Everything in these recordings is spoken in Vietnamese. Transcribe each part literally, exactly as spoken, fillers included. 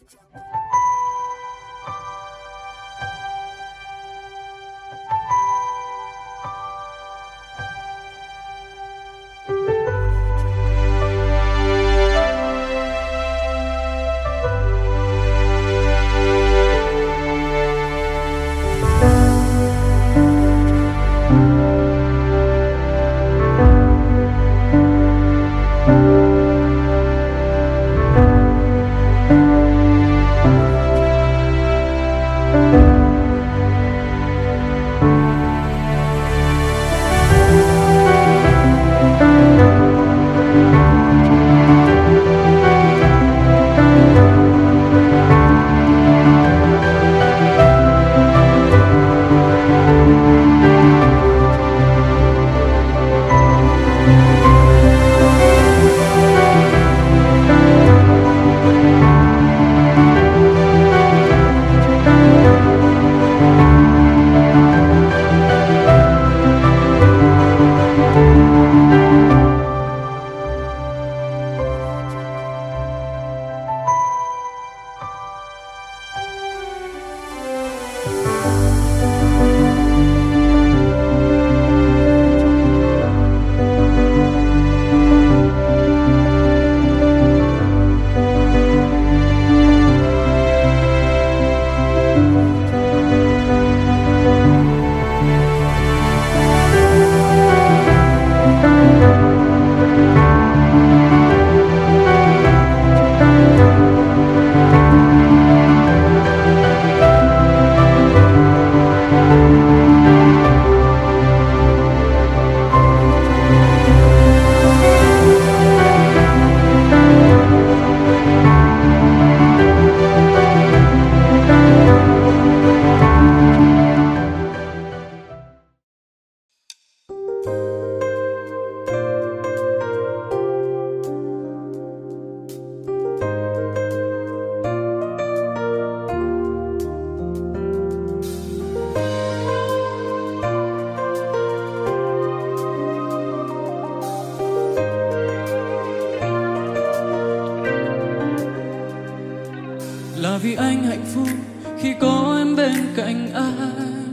Là vì anh hạnh phúc khi có em bên cạnh anh.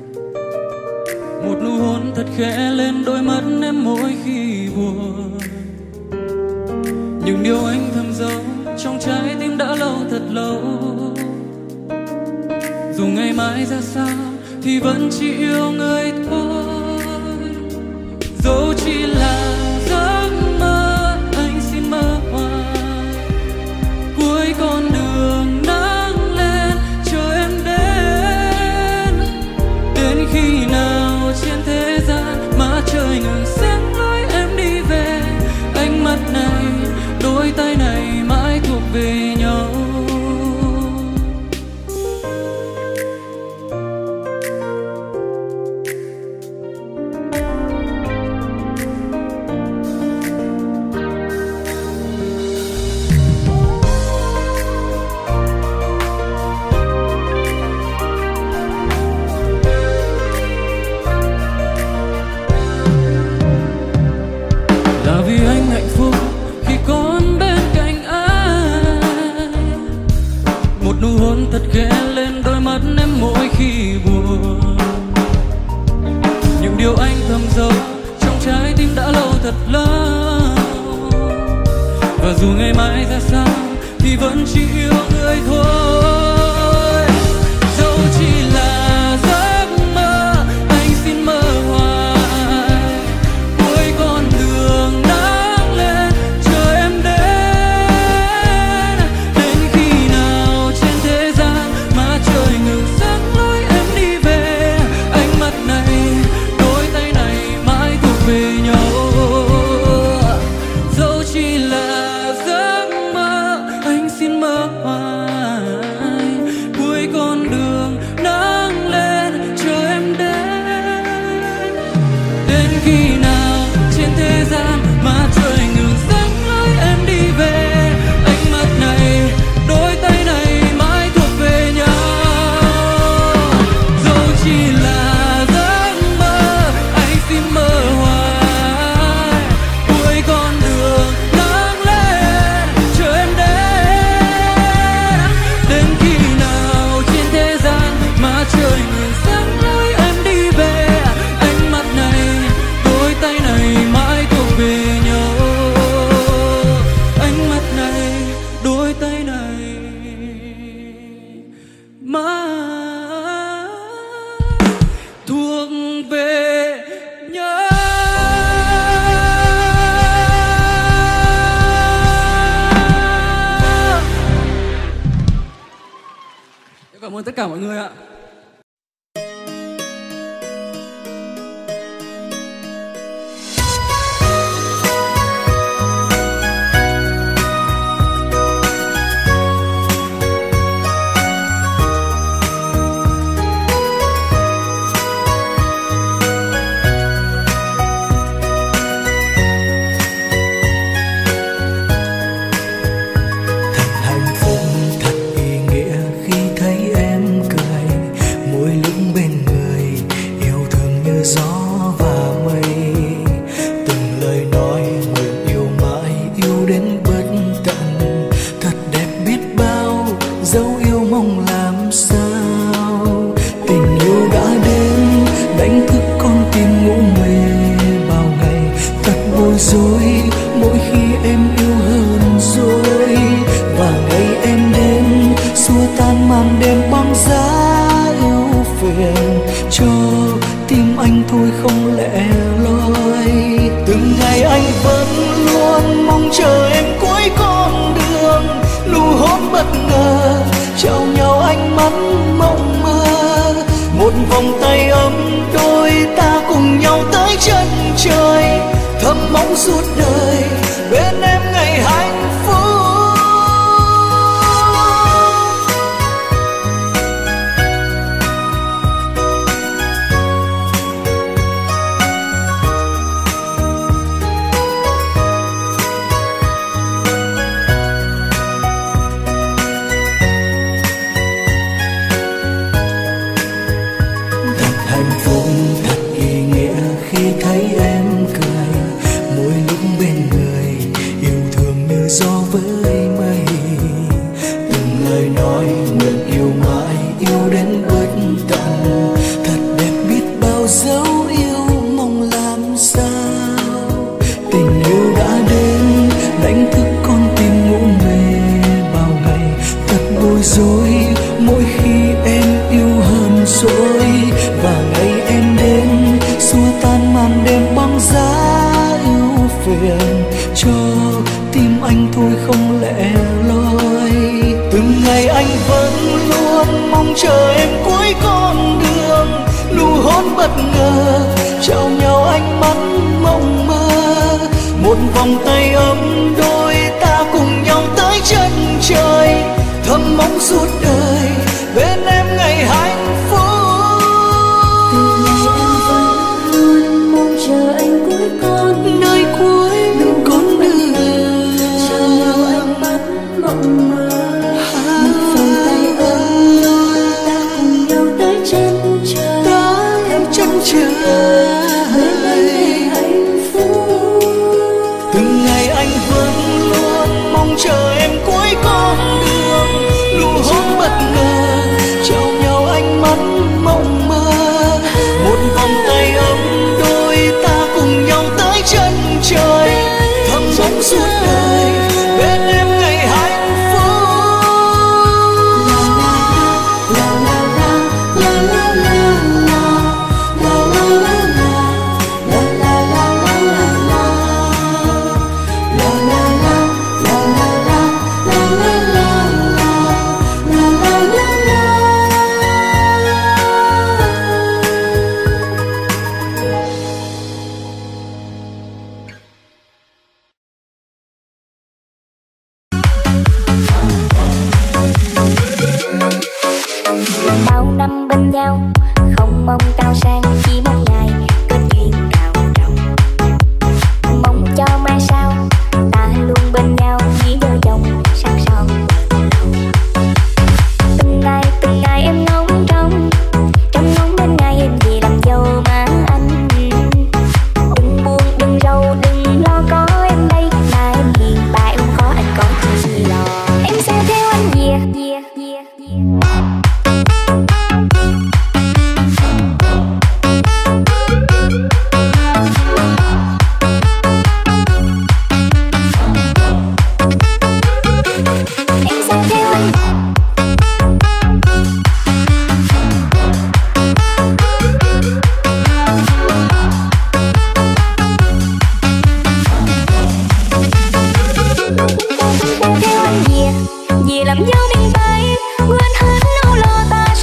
Một nụ hôn thật khẽ lên đôi mắt em mỗi khi buồn. Những điều anh thầm giấu trong trái tim đã lâu thật lâu. Dù ngày mai ra sao thì vẫn chỉ yêu người thôi. Dẫu chỉ là giấc mơ, anh xin mơ hoài. Cuối con đường nắng lên chờ em đến. Đến khi nào trên thế gian mà trời ngừng sáng lối em đi về. Ánh mắt này, đôi tay này mãi thuộc về nhau. Là vì anh hạnh phúc khi có em bên cạnh anh. Một nụ hôn thật khẽ lên đôi mắt em mỗi khi buồn. Những điều anh thầm giấu trong trái tim đã lâu thật lâu. Và dù ngày mai ra sao thì vẫn chỉ yêu người thôi. Dẫu chỉ là giấc mơ, anh xin mơ hoài. Cuối con đường nắng lên chờ em đến. Đến khi nào trên thế gian mà trời ngừng sáng lối em đi về. Ánh mắt này, đôi tay này mãi thuộc về nhau. Dẫu chỉ là giấc mơ, anh xin mơ hoài. Cuối con đường nắng lên chờ em đến. Đến khi nào trên thế gian mà trời ngừng sáng lối em đi về. Ánh mắt này, đôi tay này mãi thuộc về nhau. Dẫu chỉ là giấc mơ, anh xin mơ hoài. Cuối con đường nắng lên chờ em đến. Cảm ơn tất cả mọi người ạ. Vì làm dấu miền Tây quên hết nỗi lo ta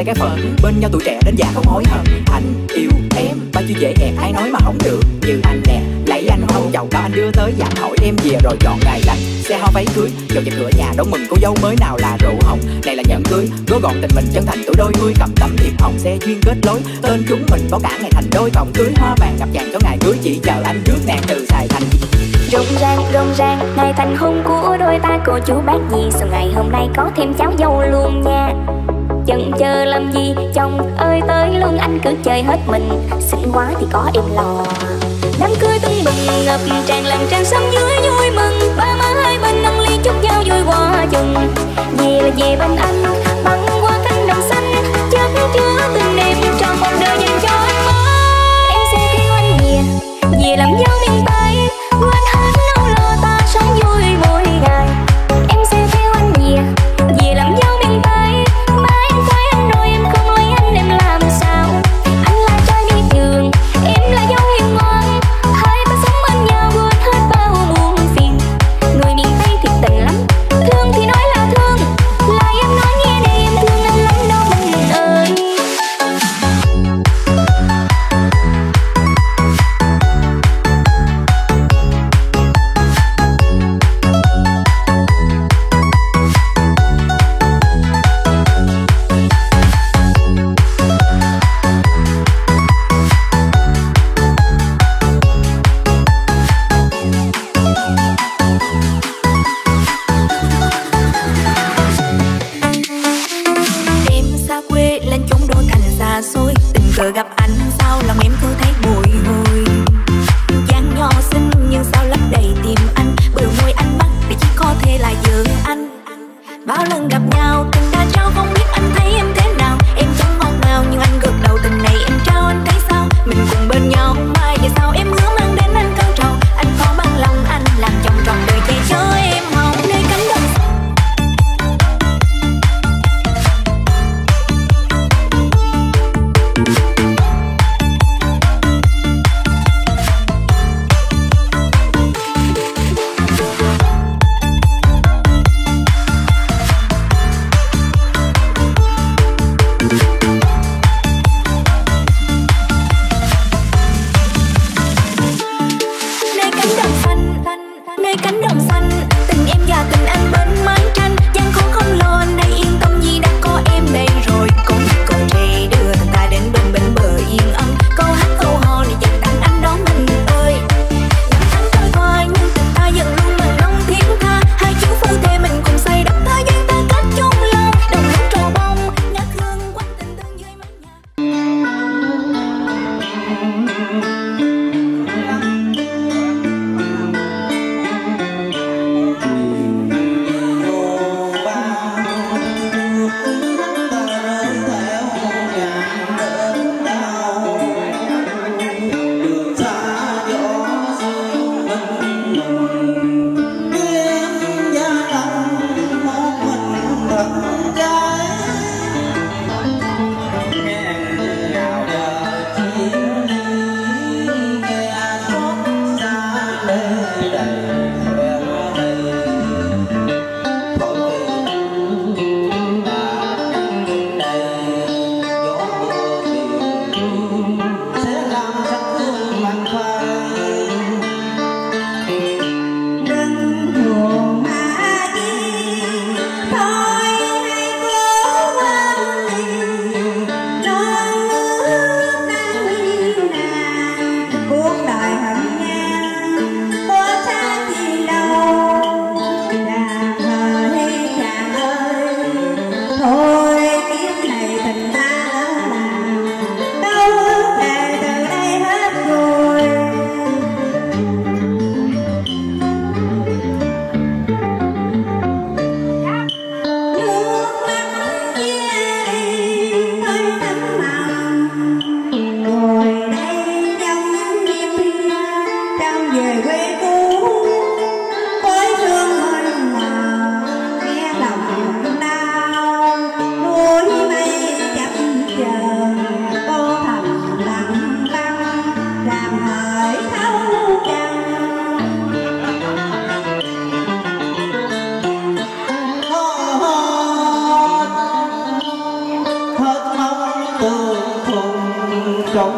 cái phần bên nhau tuổi trẻ đến già không hối hận. Anh yêu em bao nhiêu dễ ẹt ai nói mà không được. Như anh nè lấy anh không chầu cao anh đưa tới dặn hỏi em về rồi chọn ngày lành. Xe hoa váy cưới dọn vào cửa nhà đón mừng cô dâu mới nào là rượu hồng. Này là nhẫn cưới gói gọn tình mình chân thành tuổi đôi mươi cầm tấm thiệp hồng. Xe duyên kết lối tên chúng mình có cả ngày thành đôi cổng cưới hoa vàng ngập tràn cho ngày cưới chỉ chờ anh rước nàng từ Sài Thành. Rộn ràng rộn ràng ngày thành hôn của đôi ta cô chú bác gì sao ngày hôm nay có thêm cháu dâu luôn nha. Chần chờ làm gì chồng ơi tới luôn anh cứ chơi hết mình. Xinh quá thì có em lo. Đám cưới tưng bừng ngập tràn làm tràn sớm dưới vui mừng. Ba má hai bên nâng ly chúc nhau vui qua chừng. Về là về bên anh băng qua cánh đồng xanh chất chứa tình em trong một đời dành cho anh mới. Em sẽ kêu anh về về làm dâu miền Tây quên hết nỗi lo ta sống vui mỗi ngày. Em sẽ kêu anh về về làm dâu miền Tây má em thấy anh rồi em không lấy anh em làm sao. Anh là trai đi trường em là dâu hiền ngoan hai ta sống bên nhau quên hết bao buồn phiền. Người miền Tây thiệt tình lắm thương thì nói là thương lại em nói nghe đây em thương anh lắm đâu mình ơi.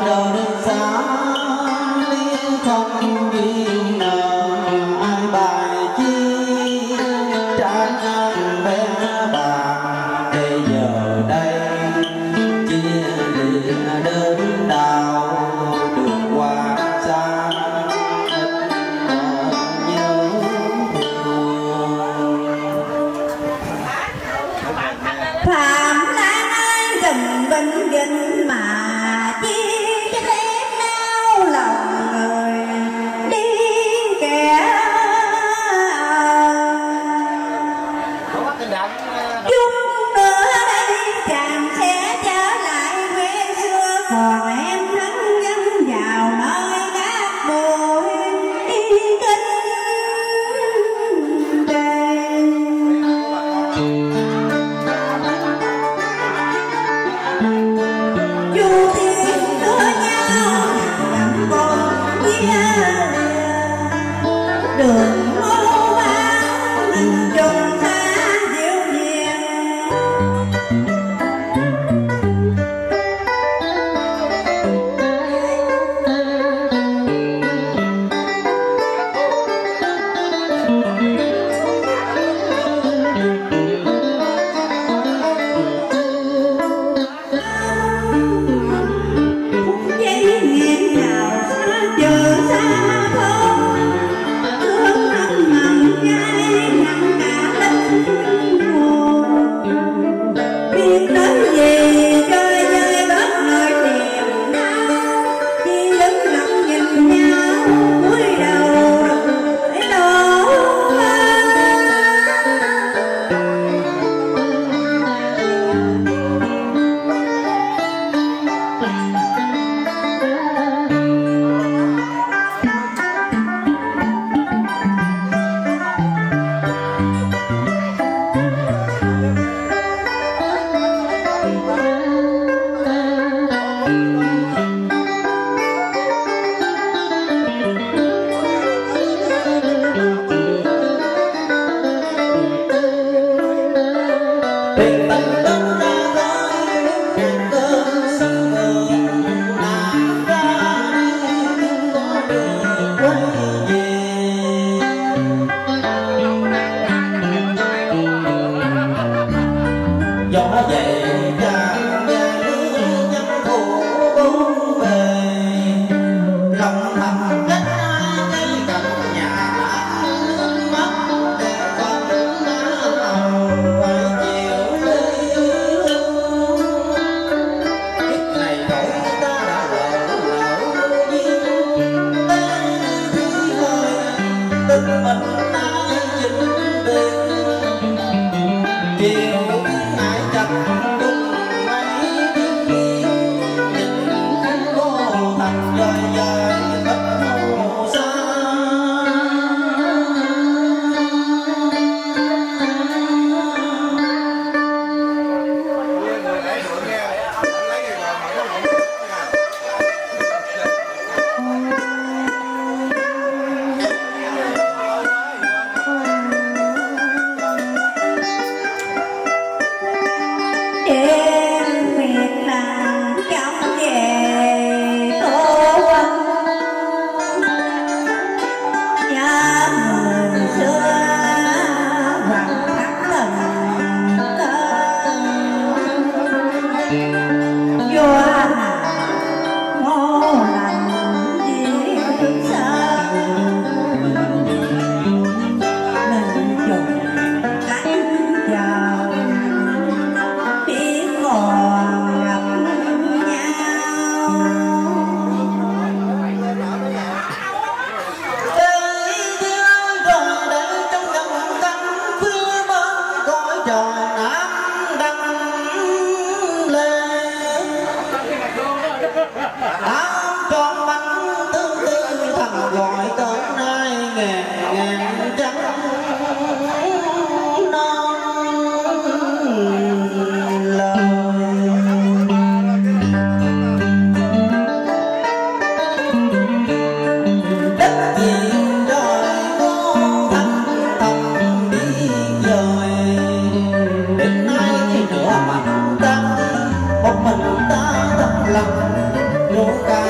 một mình ta thầm lặng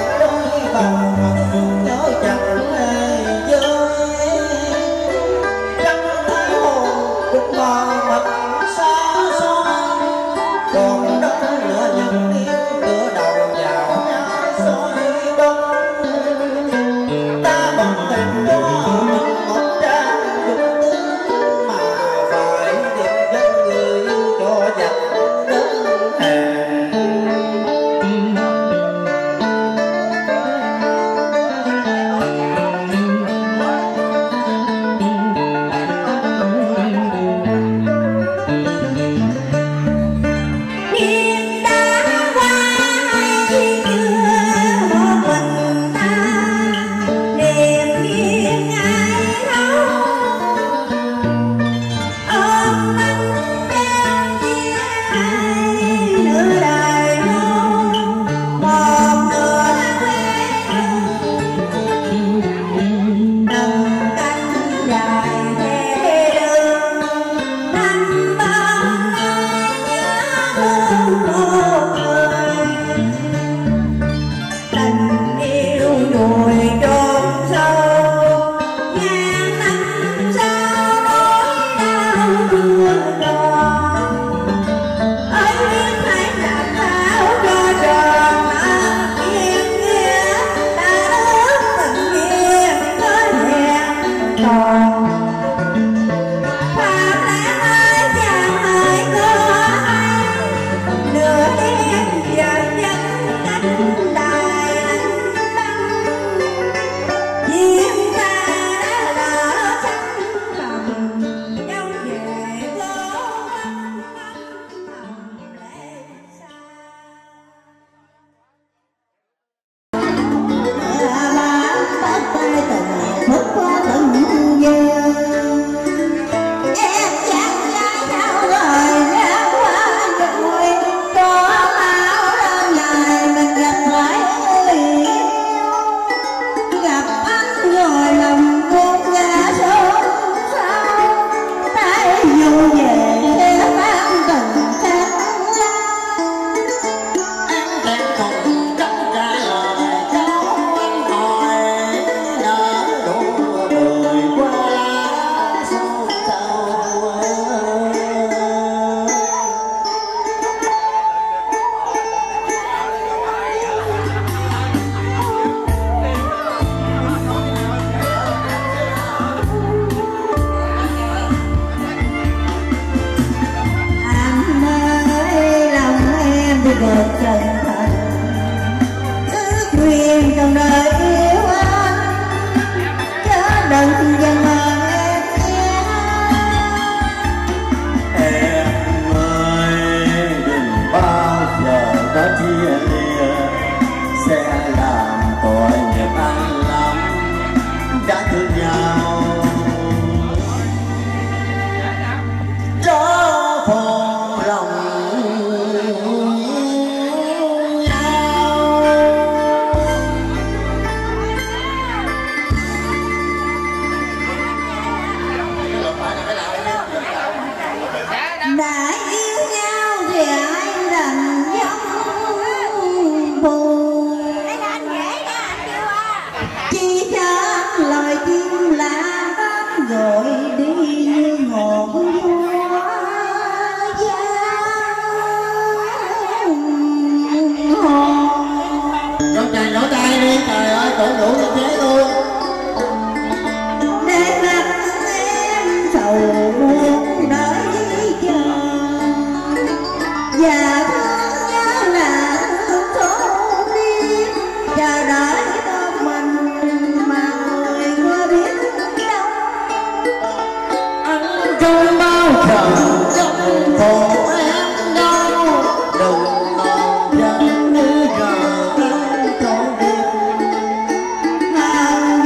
Hãy subscribe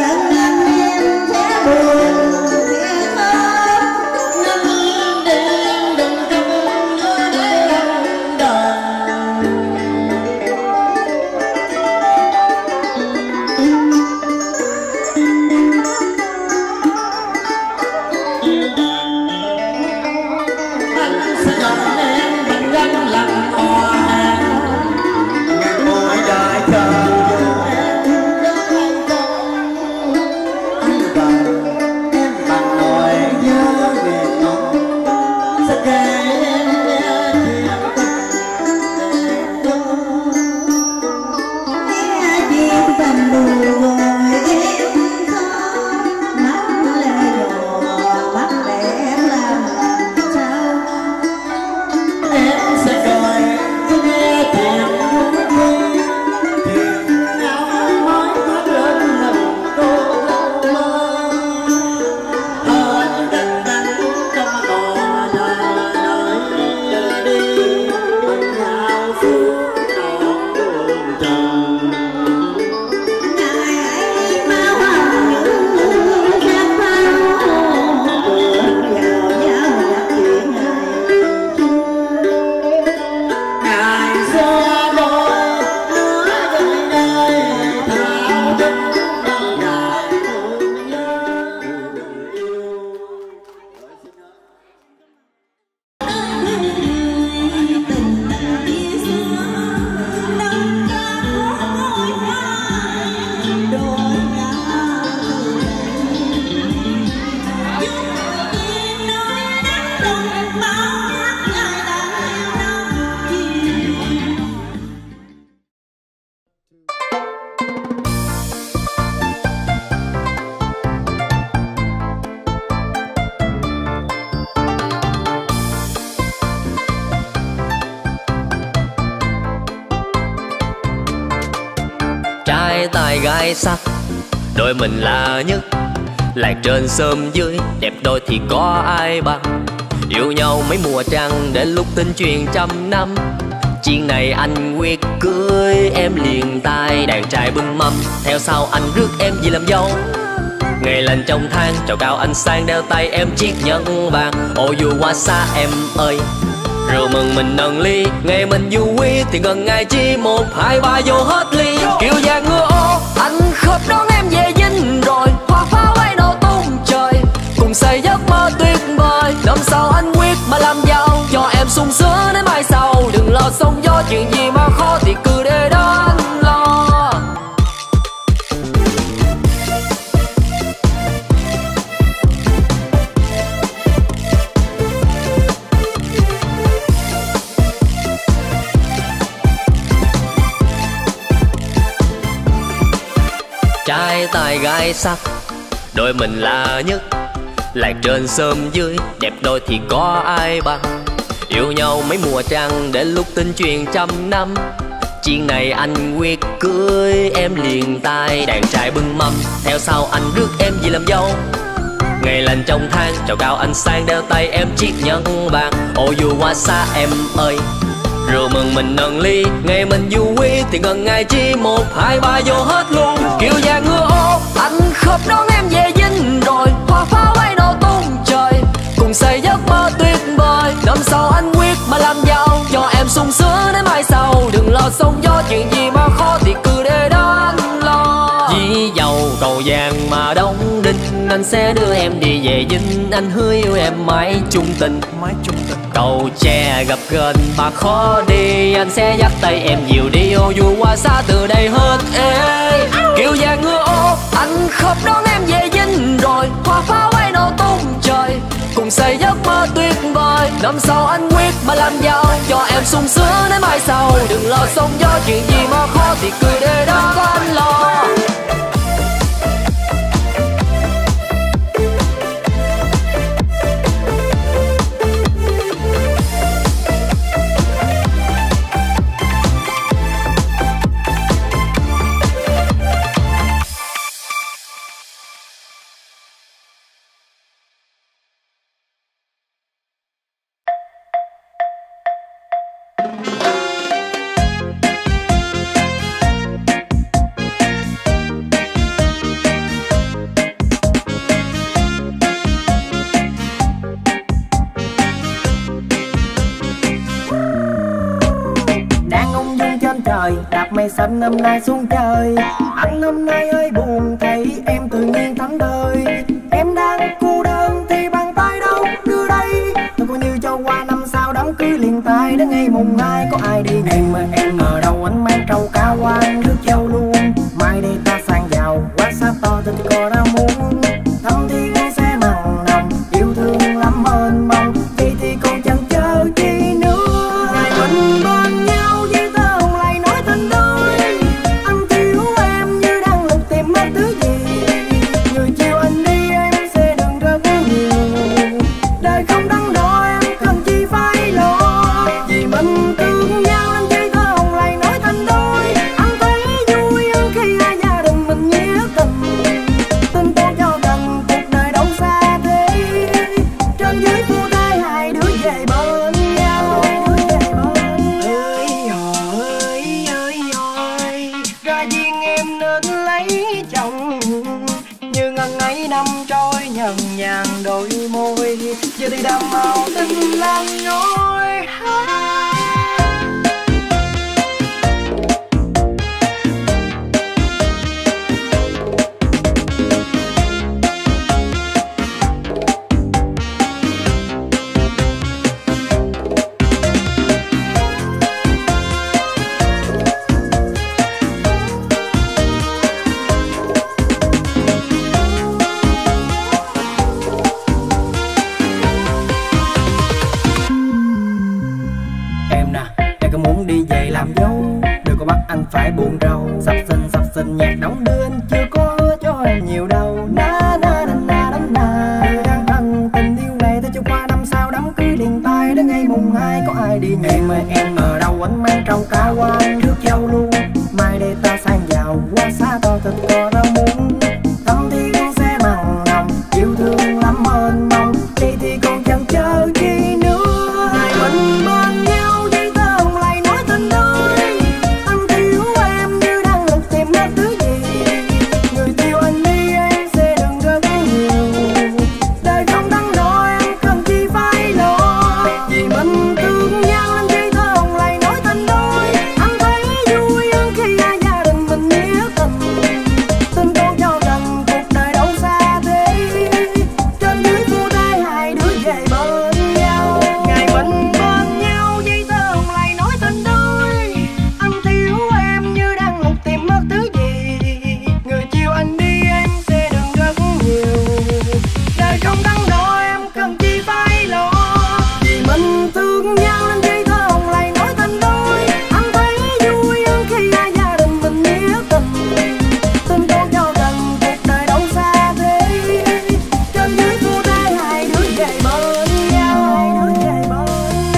Trai tài gái sắc, đôi mình là nhất. Lạc trên sớm dưới, đẹp đôi thì có ai bằng. Yêu nhau mấy mùa trăng, đến lúc tin truyền trăm năm. Chuyện này anh quyết cưới em liền tay. Đàn trai bưng mâm, theo sau anh rước em về làm dâu. Ngày lên trong tháng, trầu cao anh sang đeo tay em chiếc nhẫn vàng. Ô dù qua xa em ơi, rượu mừng mình nâng ly. Ngày mình vui thì gần ngày chi, một hai ba vô hết ly. Kiều vàng ngựa ô, anh khớp đón em về dinh rồi. Hoa pháo bay nổ tung trời, cùng xây giấc mơ tuyệt vời. Năm sau anh quyết mà làm giàu, cho em sung sướng đến mai sau. Đừng lo sóng gió, chuyện gì mà khó thì cứ để đó anh lo. Trai tài gái sắc, đôi mình là nhất. Lạc trên sớm dưới, đẹp đôi thì có ai bằng. Yêu nhau mấy mùa trăng, đến lúc tin truyền trăm năm. Chuyện này anh quyết cưới em liền tay. Đàn trai bưng mâm, theo sau anh rước em về làm dâu. Ngày lên trong tháng, trầu cao anh sang đeo tay em chiếc nhẫn vàng. Ô dù qua xa em ơi, rượu mừng mình nâng ly. Ngày mình vui thì gần ngày chi, một hai ba vô hết luôn. Kiều vàng ngựa ô, anh khớp đón em về dinh rồi. Hoa pháo bay nổ tung trời, cùng xây giấc mơ tuyệt vời. Năm sau anh quyết mà làm giàu, cho em sung sướng đến mai sau. Đừng lo sóng gió, chuyện gì mà khó thì cứ để đó anh lo. Dĩ dầu cầu vàng mà đóng đinh, anh sẽ đưa em đi về dinh. Anh hứa yêu em mãi chung tình, mãi chung tình. Cầu tre gặp gần mà khó đi, anh sẽ dắt tay em dìu đi. Ô dù qua xa từ đây hết ê. Kiều vàng ngựa ô, anh khớp đón em về dinh rồi. Hoa pháo bay nổ tung trời, cùng xây giấc mơ tuyệt vời. Năm sau anh quyết mà làm giàu, cho em sung sướng đến mai sau. Đừng lo sóng gió, chuyện gì mà khó thì cứ để đó có anh lo. Đạp mây xanh năm nay xuống trời. Anh hôm nay hơi buồn, thấy em tự nhiên thẫn thờ. Em đang cô đơn thì bàn tay đâu đưa đây. Tôi coi như cho qua năm sau đám cưới liền tay. Đến ngày mùng hai có ai đi em mà em ở đâu. Anh mang trầu cao qua nước châu luôn. Mai đây ta sang giàu, quá xa to tôi có đã muốn. Thăm thì ngay sẽ mặn nồng, yêu thương lắm ơn mong. Vậy thì còn chẳng chờ chi nữa. Ngày mình bên nhau với tơ hồng lại nói thành đôi. Anh thiếu em như đang lục tìm mất thứ gì. Người chiều anh đi em sẽ đừng rất nhiều. Đời không đắn đo em cần chi phải lo. Vì mình thương nhau anh chơi tơ hồng lại nói thành đôi. Anh thấy vui hơn khi hai gia đình mình nghĩa tình. Tin tôi cho gần cuộc đời đâu xa thế. Trên dưới phu thai hai đứa về bên nhau. Ơi ơi ơi ơi, ra duyên em nên lấy chồng. Như ngần ấy năm trôi nhần nhàn đôi môi. Giờ thì đam màu tình lan nhói. Phải buồn rầu, sắp sinh sắp sinh nhạc đóng đưa anh chưa có cho em nhiều đâu. Na na na na na na. Người đang thân tình yêu này ta cho qua năm sau đám cưới liền tay. Đến ngày mùng hai có ai đi nhạc. Em ơi em ở đâu, anh mang trầu cao qua trước châu luôn. Mai đây ta sang giàu. qua xa to thật có rau muống. Tâm thì con sẽ mặn nồng, yêu thương lắm mênh mông, đi thì còn chẳng chờ chi nữa. Hai mình bên nhau giấy tờ hồng lại nói tình đôi. Anh thiếu em như đang lục tìm mất thứ gì. Người yêu anh đi em sẽ đừng rất nhiều. Đời không đắn đo em cần chi phải lo. Vì mình thương nhau nên giấy tờ hồng lại nói tình đôi. Anh thấy vui hơn khi hai gia đình mình nghĩa tình. Tình con cho gần cuộc đời đâu xa thế. Trên dưới phu thê hai đứa về bên nhau. Ngày mình bên nhau giấy tờ hồng lại nói tình đôi. Anh thiếu em như đang lục tìm mất thứ gì. Người chiều anh đi em sẽ đừng rất nhiều. Đời không đắn đo em cần chi phải lo. Vì mình thương nhau nên giấy tờ hồng lại nói tình đôi. Anh thấy vui hơn khi hai gia đình mình nghĩa tình. Tình con cho gần cuộc đời đâu xa thế. Trên dưới phu thê hai đứa về bên nhau. Hai đứa về bên nhau.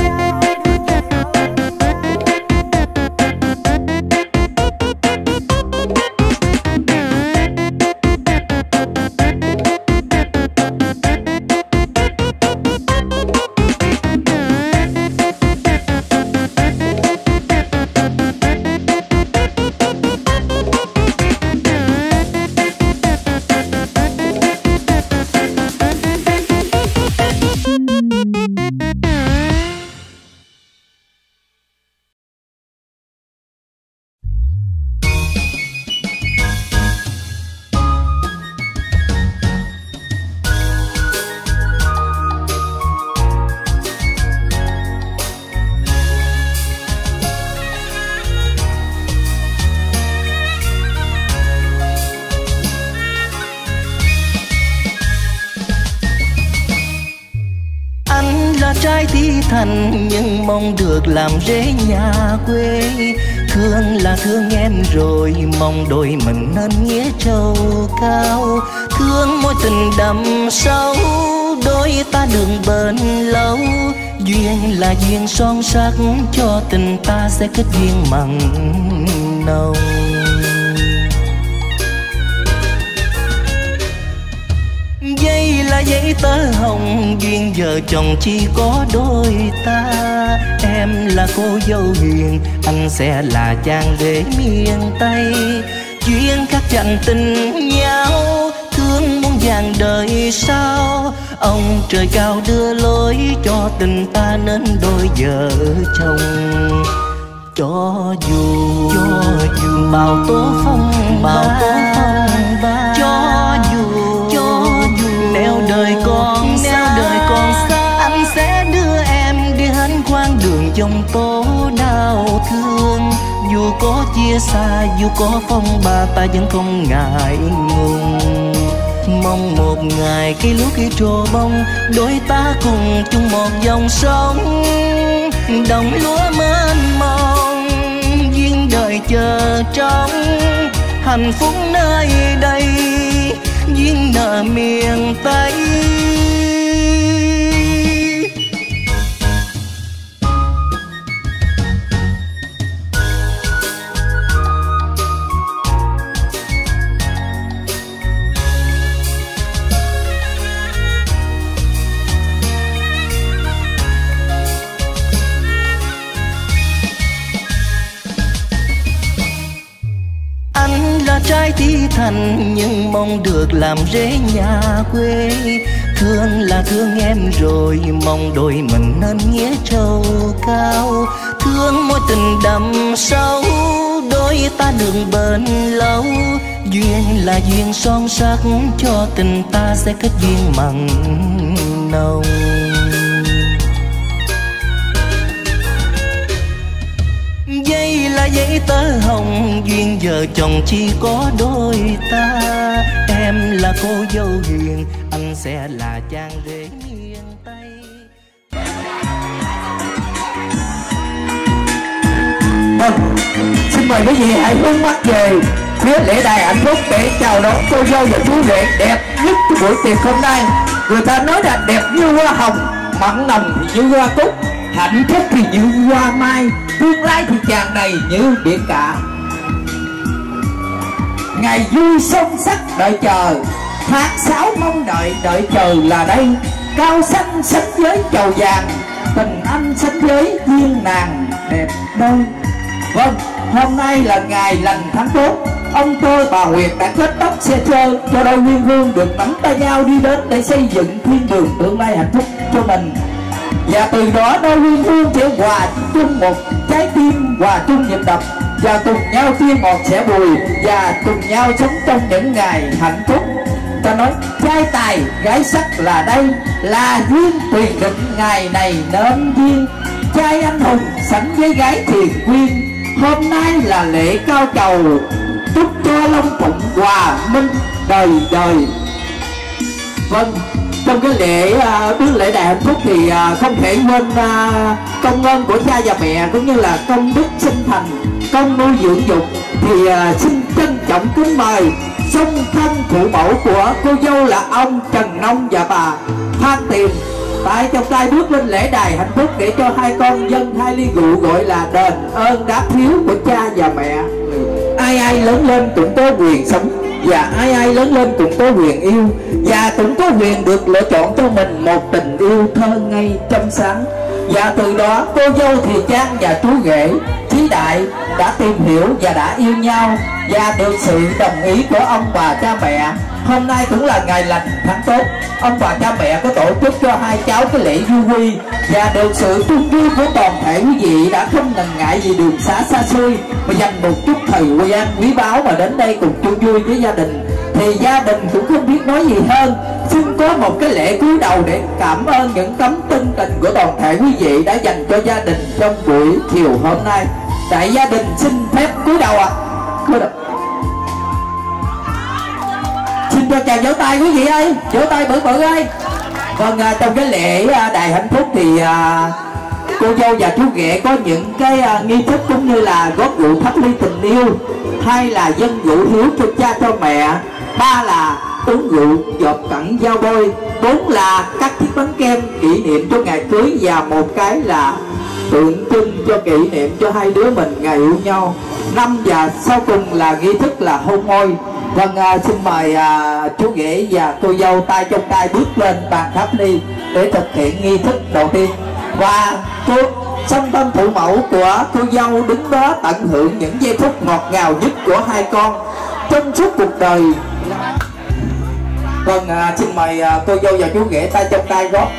Anh là trai thi thành nhưng mong được làm rể nhà quê. Thương là thương em rồi, mong đôi mình nên nghĩa trầu cao. Thương mối tình đậm sâu, đôi ta đường bền lâu. Duyên là duyên son sắc, cho tình ta sẽ kết duyên mặn nồng. Giấy là giấy tờ hồng, duyên vợ chồng chỉ có đôi ta. Em là cô dâu hiền, anh sẽ là chàng rể miền Tây. Duyên khắc chạnh tình nhau, thương muôn vàng đời sau. Ông trời cao đưa lối cho tình ta nên đôi vợ chồng. Cho dù cho dù bao tố phong bao tố phong ba, cho dù cho dù nẻo đời con nẻo đời con xa, anh sẽ đưa em đi hết quãng đường dòng tố đau thương. Dù có chia xa dù có phong ba, ta vẫn không ngại ngùng. Mong một ngày khi lúc khi trổ bông, đôi ta cùng chung một dòng sông. Đồng lúa mênh mông, duyên đời chờ trông. Hạnh phúc nơi đây, duyên nợ miền Tây. Trai thi thành nhưng mong được làm rể nhà quê. Thương là thương em rồi, mong đôi mình nên nghĩa trầu cao. Thương mối tình đậm sâu, đôi ta đường bền lâu. Duyên là duyên son sắc, cho tình ta sẽ kết duyên mặn nồng. Giấy là giấy tờ hồng, duyên vợ chồng chỉ có đôi ta. Em là cô dâu hiền, anh sẽ là chàng rể miền Tây. Vâng, xin mời quý vị hãy hướng mắt về phía lễ đài hạnh phúc để chào đón cô dâu và chú rể đẹp nhất của buổi tiệc hôm nay. Người ta nói là đẹp như hoa hồng, mặn nồng thì như hoa cúc, hạnh phúc thì như hoa mai, tương lai thì tràn đầy như biển cả. ngày vui sông sắc đợi chờ, tháng sáu mong đợi đợi chờ là đây. Cao xanh sánh với trầu vàng, tình anh sánh với duyên nàng đẹp đôi. Vâng, hôm nay là ngày lành tháng tốt, ông tôi bà Nguyệt đã kết tóc xe trơ cho đôi nguyên hương được nắm tay nhau đi đến để xây dựng thiên đường tương lai hạnh phúc cho mình. Và từ đó đôi nguyên hương sẽ hòa chung một trái tim, hòa chung nhịp đập, và cùng nhau chia ngọt sẻ bùi, và cùng nhau sống trong những ngày hạnh phúc. Ta nói trai tài gái sắc là đây, là duyên tuyền định ngày này nên duyên. Trai anh hùng sánh với gái thiền quyên, hôm nay là lễ cao cầu, chúc cho Long Phụng hòa minh đời đời. Vâng, trong cái lễ uh, bước lễ đại hạnh phúc thì uh, không thể quên uh, công ơn của cha và mẹ, cũng như là công đức sinh thành, công nuôi dưỡng dục. Thì uh, xin trân trọng kính mời song thân phụ mẫu của cô dâu là ông Trần Nông và bà Phan Tiền tại trong tay bước lên lễ đài hạnh phúc để cho hai con dâng hai ly rượu, gọi là đền ơn đáp hiếu của cha và mẹ. Ai ai lớn lên cũng có quyền sống, và ai ai lớn lên cũng có quyền yêu, và cũng có quyền được lựa chọn cho mình một tình yêu thơ ngây trong sáng. Và từ đó cô dâu thì Trang và chú rể Chí Đại đã tìm hiểu và đã yêu nhau, và được sự đồng ý của ông bà cha mẹ. Hôm nay cũng là ngày lành tháng tốt, ông bà cha mẹ có tổ chức cho hai cháu cái lễ du quy, và được sự chung vui của toàn thể quý vị đã không ngần ngại gì đường xá xa xôi mà dành một chút thời gian quý báu mà đến đây cùng chung vui với gia đình. Thì gia đình cũng không biết nói gì hơn, xin có một cái lễ cúi đầu để cảm ơn những tấm chân tình của toàn thể quý vị đã dành cho gia đình trong buổi chiều hôm nay. Đại gia đình xin phép cúi đầu ạ. À. Cúi đầu. Xin cho chàng vỗ tay quý vị ơi, vỗ tay bự bự ơi. Vâng, à, trong cái lễ à, đại hạnh phúc thì à, cô dâu và chú rể có những cái à, nghi thức cũng như là góp rượu thắp ly tình yêu, hai là dâng rượu hiếu cho cha cho mẹ, ba là uống rượu giọt cẩn giao bôi, bốn là cắt chiếc bánh kem kỷ niệm cho ngày cưới, và một cái là tượng trưng cho kỷ niệm cho hai đứa mình ngày yêu nhau. Năm và sau cùng là nghi thức là hôn môi. Vâng, à, xin mời à, chú rể và cô dâu tay trong tay bước lên bàn thắp ly để thực hiện nghi thức đầu tiên. Và cô song thân phụ mẫu của cô dâu đứng đó tận hưởng những giây phút ngọt ngào nhất của hai con trong suốt cuộc đời. Vâng, à, xin mời à, cô dâu và chú rể tay trong tay góp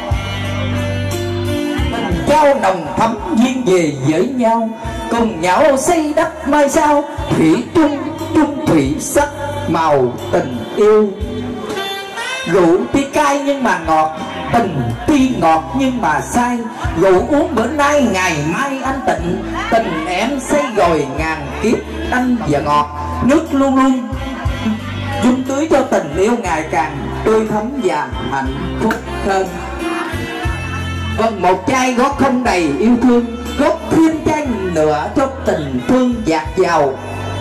mình trao nồng thắm duyên về với nhau, cùng nhau xây đắp mai sau, thủy chung chung thủy sắc màu tình yêu. Rượu tuy cay nhưng mà ngọt, tình tuy ngọt nhưng mà say. Rượu uống bữa nay ngày mai anh tịnh, tình em xây rồi ngàn kiếp đắng và ngọt. Nước luôn luôn dung tưới cho tình yêu ngày càng tươi thắm và hạnh phúc hơn. Vâng, một chai gót không đầy yêu thương, gót thêm chai nữa cho tình thương dạt dào.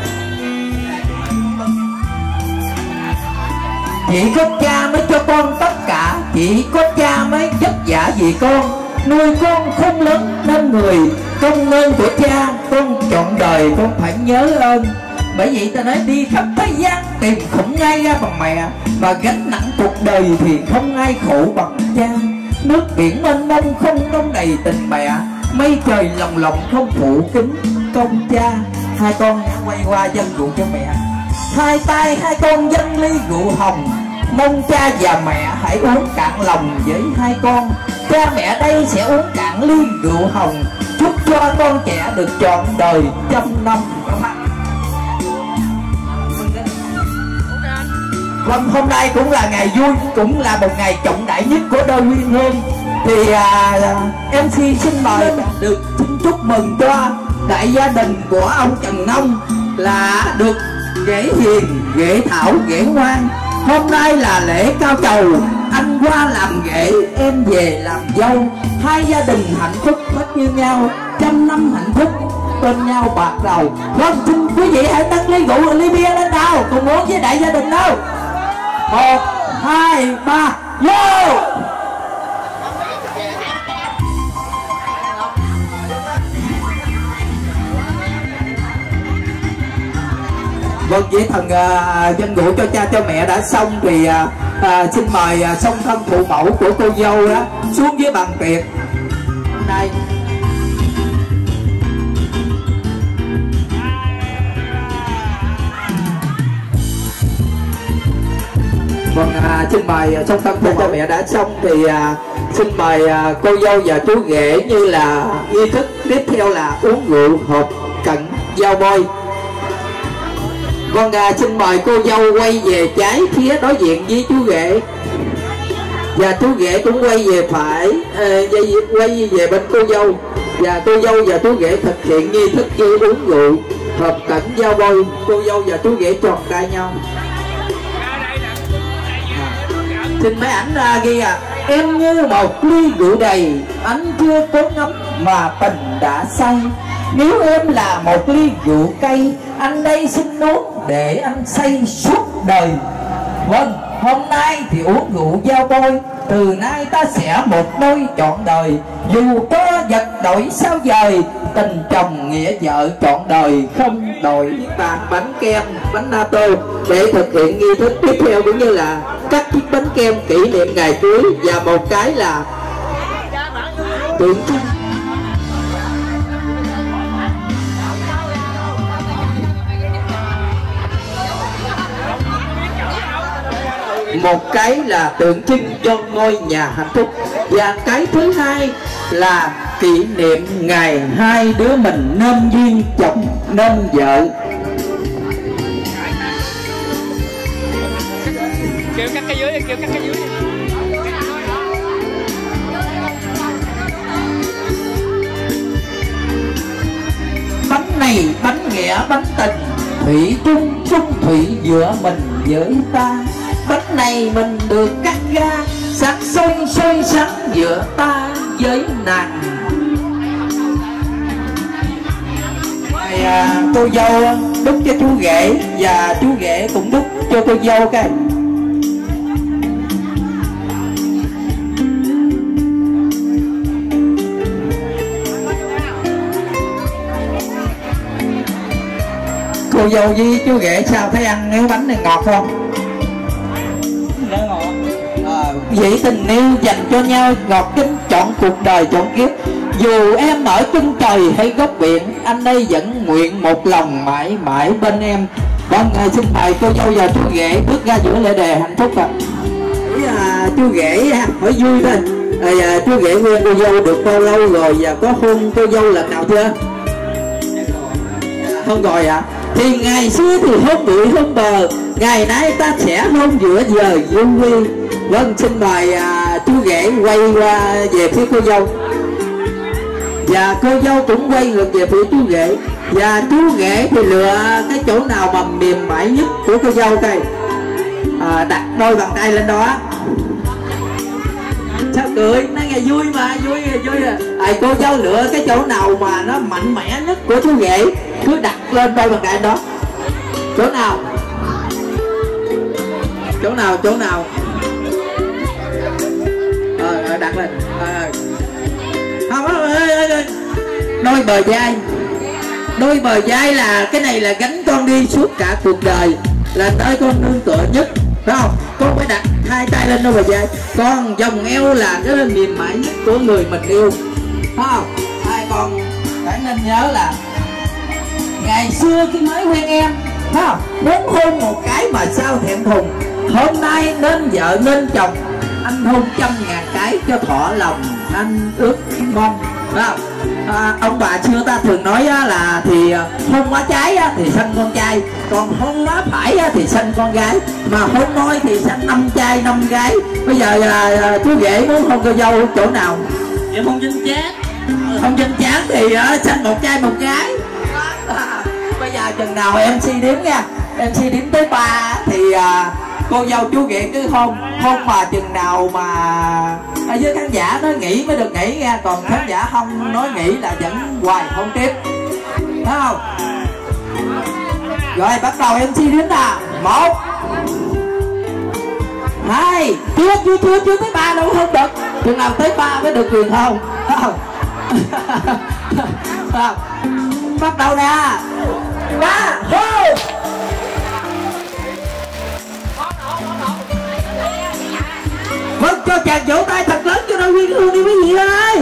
Chỉ có cha mới cho con tất cả, chỉ có cha mới vất vả vì con, nuôi con không lớn nên người. Công ơn của cha con trọn đời con phải nhớ ơn. Bởi vậy ta nói đi khắp thế gian tìm không ai ra bằng mẹ, mà gánh nặng cuộc đời thì không ai khổ bằng cha. Nước biển mênh mông không đong đầy tình mẹ, mây trời lồng lộng không phủ kính công cha. Hai con quay qua dâng rượu cho mẹ, hai tay hai con dâng ly rượu hồng, mong cha và mẹ hãy uống cạn lòng với hai con. Cha mẹ đây sẽ uống cạn ly rượu hồng, chúc cho con trẻ được trọn đời trăm năm. Vâng, hôm nay cũng là ngày vui, cũng là một ngày trọng đại nhất của đôi nguyên hương. Thì à, em xê xin mời được xin chúc mừng cho đại gia đình của ông Trần Nông là được rể hiền, rể thảo, rể ngoan. Hôm nay là lễ cao trầu, anh qua làm rể, em về làm dâu. Hai gia đình hạnh phúc hết như nhau, trăm năm hạnh phúc bên nhau bạc đầu. Vâng, xin quý vị hãy tắt ly rượu ly bia lên nào, cùng uống với đại gia đình đâu. Một, hai, ba, vô! Vâng, với thần à, dân ngũ cho cha cho mẹ đã xong thì à, à, xin mời à, song thân phụ mẫu của cô dâu đó xuống với bàn tiệc hôm nay. Vâng, à, xin mời à, song thân phụ cho mẹ đã xong thì à, xin mời à, cô dâu và chú rể như là nghi thức tiếp theo là uống rượu hợp cận giao bôi. Vâng, à, xin mời cô dâu quay về trái phía đối diện với chú rể và chú rể cũng quay về phải à, quay về bên cô dâu và cô dâu và chú rể thực hiện nghi thức như uống rượu hợp cận giao bôi. Cô dâu và chú rể tròn tay nhau. Xin mấy ảnh ra ghi à: em như một ly rượu đầy, anh chưa cố ngắm mà tình đã say. Nếu em là một ly rượu cay, anh đây xin uống để anh say suốt đời. Vâng, hôm nay thì uống rượu giao bôi, từ nay ta sẽ một đôi trọn đời. Dù có vật đổi sao dời, tình chồng nghĩa vợ trọn đời không đổi. Bàn bánh kem, bánh natto để thực hiện nghi thức tiếp theo cũng như là cắt chiếc bánh kem kỷ niệm ngày cưới và một cái là tượng trưng. Một cái là tượng trưng cho ngôi nhà hạnh phúc và cái thứ hai là kỷ niệm ngày hai đứa mình nên duyên chồng nên vợ. Kêu cắt cái dưới đi, kêu cắt cái dưới đi. Bánh này bánh nghĩa bánh tình, thủy chung chung thủy giữa mình với ta. Bánh này mình được cắt ra, sắc sôi sôi sắc giữa ta với nàng. Rồi, à, cô dâu đút cho chú rể và chú rể cũng đút cho cô dâu cái. Cô dâu với chú rể sao thấy ăn cái bánh này ngọt không? À, vậy tình yêu dành cho nhau ngọt kính trọn cuộc đời trọn kiếp. Dù em ở chân trời hay góc biển, anh đây vẫn nguyện một lòng mãi mãi bên em. Vâng, xin mời cô dâu và chú rể bước ra giữa lễ đề hạnh phúc ạ. À. À, chú rể hỏi vui thôi. À, chú rể quen cô dâu được bao lâu rồi và có hôn cô dâu lần nào chưa? Không rồi ạ. À. Thì ngày xưa thì hôn bụi hôn bờ, ngày nay ta sẽ hôn giữa giờ du quy. Vâng, xin mời à, chú rể quay qua về phía cô dâu và cô dâu cũng quay ngược về phía chú rể và chú rể thì lựa cái chỗ nào mà mềm mại nhất của cô dâu đây, à, đặt đôi bàn tay lên đó. Sao cười, nói nghe vui mà, vui vui à, cô dâu lựa cái chỗ nào mà nó mạnh mẽ nhất của chú rể cứ đặt lên đôi bàn tay đó. Chỗ nào chỗ nào chỗ nào ờ đặt lên à. Không, đôi bờ vai, đôi bờ vai là cái này là gánh con đi suốt cả cuộc đời, là nơi con nương tựa nhất, phải không? Con phải đặt hai tay lên đôi bờ vai, con vòng eo là cái mềm mại nhất của người mình yêu, phải không? Hai con phải nên nhớ là ngày xưa khi mới quen em, phải không? Muốn hôn một cái mà sao thẹn thùng, hôm nay nên vợ nên chồng, anh hôn trăm ngàn cái cho thọ lòng anh ước mong, phải không? À, ông bà xưa ta thường nói á, là thì hôn má trái á, thì sanh con trai, còn hôn má phải á, thì sanh con gái, mà hôn môi thì sanh năm trai năm gái. Bây giờ à, chú rể muốn hôn cô dâu chỗ nào? Em hôn trên chán. Hôn trên chán thì à, sanh một trai một gái. À, bây giờ chừng nào em xê đếm nha, em xê đếm tới ba thì à, cô dâu chú rể cứ hôn hôn mà chừng nào mà ở dưới khán giả nói nghỉ mới được nghỉ nha, còn khán giả không nói nghỉ là vẫn hoài hôn tiếp, thấy không? Rồi bắt đầu em xê đếm nè, một hai, chưa chưa chưa chưa tới ba đâu không được, chừng nào tới ba mới được quyền hôn, thấy không? Bắt đầu nè, ba hôn. một tràng vỗ tay thật lớn cho đôi Quyên Hương đi quý vị ơi.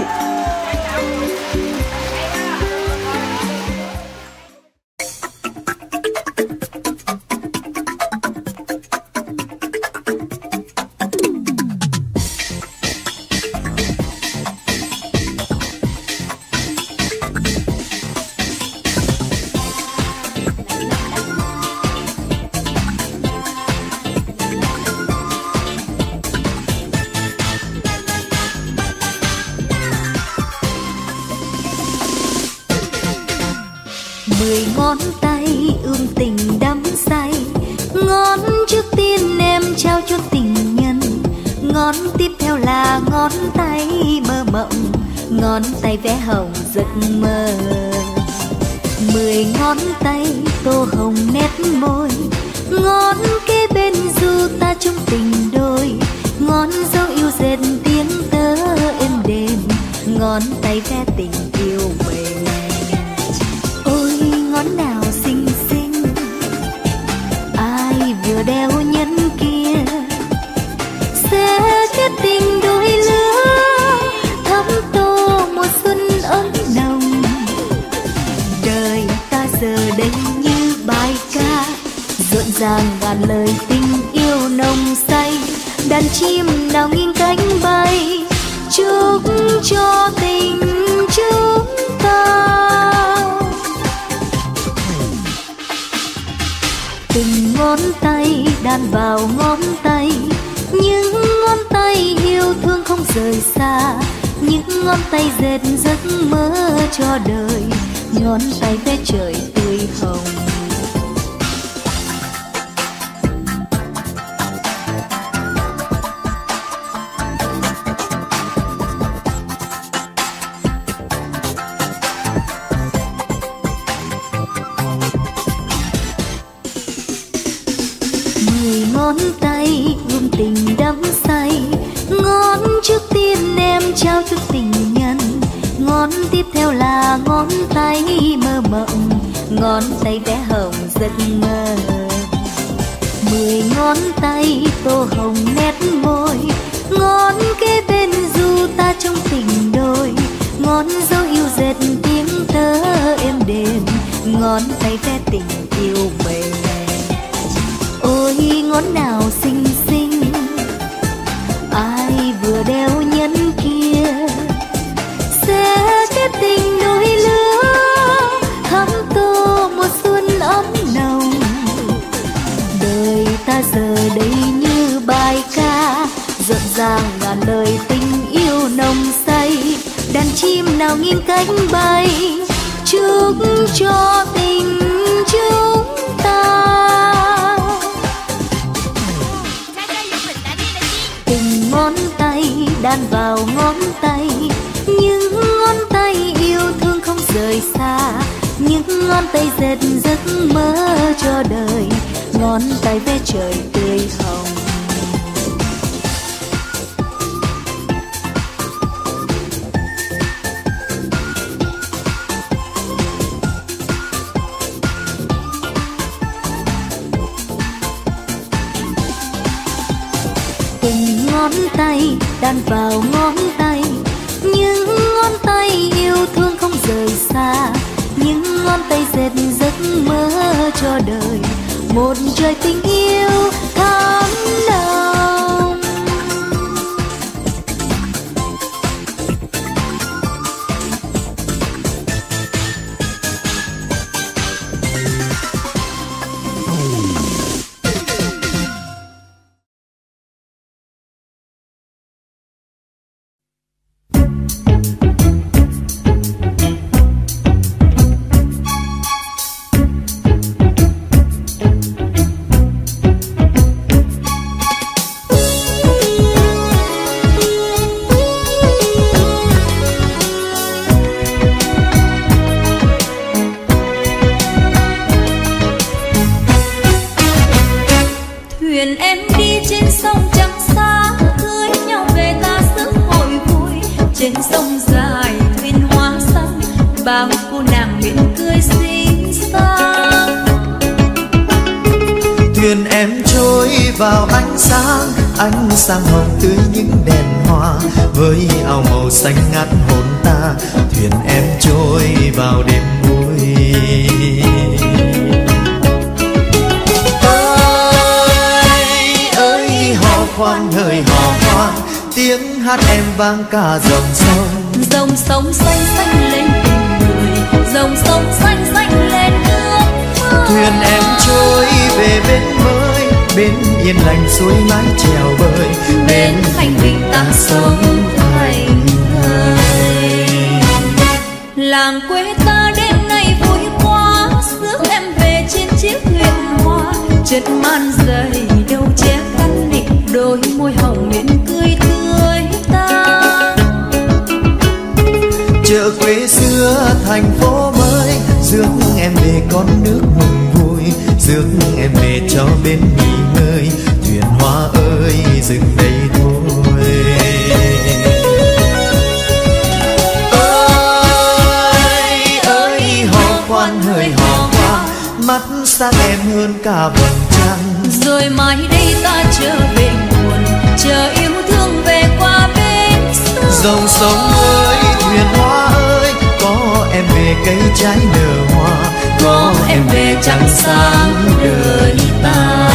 Mười ngón tay ươm tình đắm say, ngón trước tiên em trao cho tình nhân, ngón tiếp theo là ngón tay mơ mộng, ngón tay vẽ hồng giấc mơ. Mười ngón tay tô hồng nét môi, ngón kế bên du ta trong tình đôi, ngón dấu yêu dệt tiếng tơ êm đềm, ngón tay vẽ tình yêu mình. Ôi ngón nào xinh xinh, ai vừa đeo nhẫn kia, sẽ kết tình đôi lứa, thắm tô mùa xuân ấm nồng. Đời ta giờ đây như bài ca, rộn ràng ngàn lời tình yêu nồng say, đàn chim nào nghiêng cánh bay, chúc cho tình chúng ta. Từng ngón tay đan vào ngón tay, những ngón tay yêu thương không rời xa, những ngón tay dệt giấc mơ cho đời, ngón tay vẽ trời tươi hồng. Ngón tay ươm tình đắm say, ngón trước tiên em trao cho tình nhân, ngón tiếp theo là ngón tay mơ mộng, ngón tay vẽ hồng giấc mơ. Mười ngón tay tô hồng nét môi, ngón kế bên du ta trong tình đôi, ngón dấu yêu dệt tiếng tơ êm đềm, ngón tay vẽ tình yêu mình. Ôi ngón nào xinh xinh, ai vừa đeo nhẫn kia, sẽ kết tình đôi lứa, thắm tô mùa xuân ấm nồng. Đời ta giờ đây như bài ca, rộn ràng ngàn lời tình yêu nồng say, đàn chim nào nghiêng cánh bay, chúc cho tình chúng ta. Từng ngón tay đan vào ngón tay, những ngón tay yêu thương không rời xa, những ngón tay dệt giấc mơ cho đời, ngón tay vẽ trời tươi hồng. Từng ngón tay đan vào ngón tay, những ngón tay yêu thương không rời xa, những ngón tay dệt giấc mơ cho đời, một trời tình yêu thắm nồng. bao cô nàng miệng cười xinh xắn. Thuyền em trôi vào ánh sáng, ánh sáng hồng tươi những đèn hoa, với áo màu xanh ngát hồn ta. Thuyền em trôi vào đêm vui. Ơi ơi hò khoan hỡi hò khoan, tiếng hát em vang cả dòng sông. Dòng sông xanh xanh lên tình người, dòng sông xanh xanh lên nước mơ. Thuyền em trôi về bên mới, bên yên lành suối mái chèo bơi, bên thanh bình ta sống thành thời. Làng quê ta đêm nay vui quá, rước em về trên chiếc thuyền hoa. Chất man dày đâu che căn định, đôi môi hồng miệng cười tươi ta. Chợ quê xưa thành phố mới, rước em về con nước mừng vui, rước em về cho bên nghỉ ngơi. Thuyền hoa ơi dừng đây thôi. Ơi ơi hò khoan hỡi hò khoan, mắt sáng em hơn cả vầng trăng. Rồi mai đây ta trở về nguồn, chờ yêu thương về qua bên sông. Dòng sông ơi thuyền hoa ơi, có em về cây trái nở hoa, có em về trăng sáng đời ta.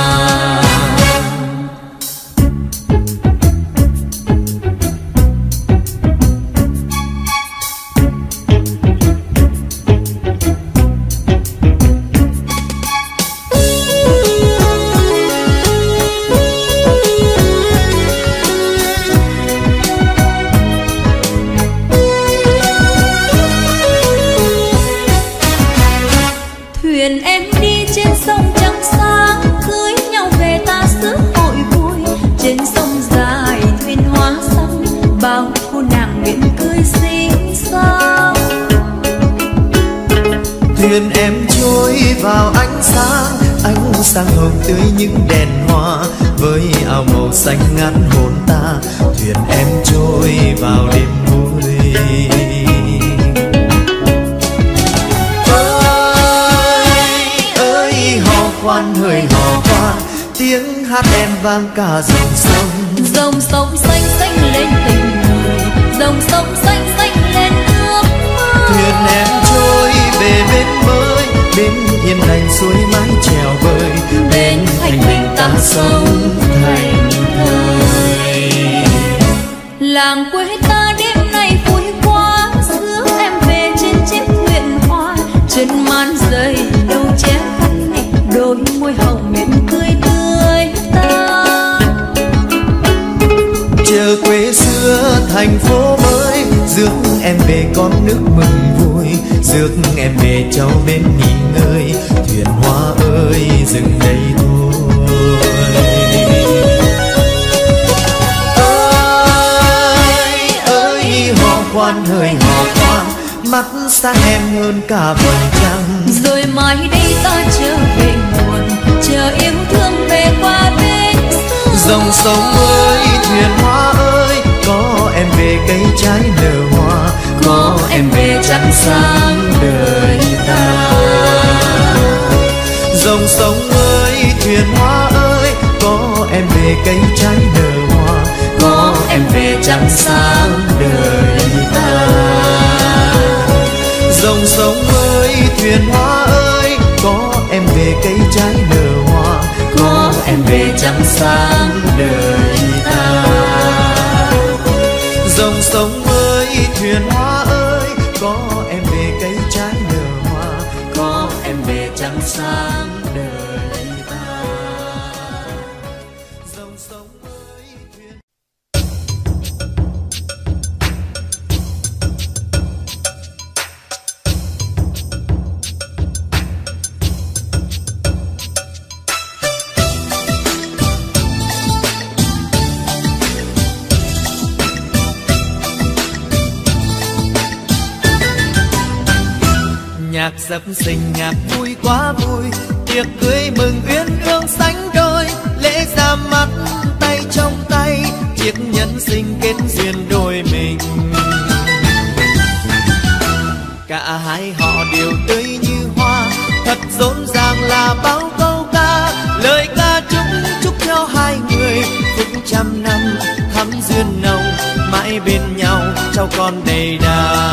Thuyền em đi trên sông trắng sáng, cưới nhau về ta rước hội vui. Trên sông dài thuyền hoa sông, bao cô nàng miệng cười xinh xắn. Thuyền em trôi vào ánh sáng, ánh sáng hồng tươi những đèn hoa, với áo màu xanh ngát hồn ta. Thuyền em trôi vào đêm vui. Khoan hỡi hò khoan, tiếng hát em vang cả dòng sông. Dòng sông xanh xanh lên tình người, dòng sông xanh xanh lên nước mơ. Thuyền em trôi về bên mới, bên yên lành suối mái chèo bơi, bên thanh bình ta sống thành thời. Làng quê ta đêm nay vui quá, rước em về trên chiếc thuyền hoa. Chân man dày đâu che khăn này, đôi môi hồng miệng cười tươi ta. Chợ quê xưa thành phố mới, rước em về con nước mừng vui, rước em về cháu bên nghỉ ngơi. Thuyền hoa ơi dừng đây thôi. Ơi ơi hò khoan hỡi hò khoan, mắt sáng em hơn cả vầng trăng. Rồi mai đây ta trở về nguồn, chờ yêu thương về qua bên sông. Dòng sông ơi thuyền hoa ơi, có em về cây trái nở hoa, có em về trăng sáng đời ta. Dòng sông ơi thuyền hoa ơi, có em về cây trái nở hoa, có em về trăng sáng đời ta. Dòng sông ơi thuyền hoa ơi, có em về cây trái nở hoa, có em về trăng sáng đời ta. Dòng sông ơi thuyền hoa ơi, có em về cây trái nở hoa, có em về trăng sáng đời ta. Dòng sông ơi thuyền... Nhạc dập sinh nhạc vui quá vui, tiệc cưới mừng uyên ương sánh đôi, lễ ra mắt tay trong tay, chiếc nhẫn sinh kết duyên đôi mình. Cả hai họ đều tươi như hoa, thật rộn ràng là bao câu ca, lời cho hai người phút trăm năm thắm duyên nồng, mãi bên nhau cháu con đầy đà.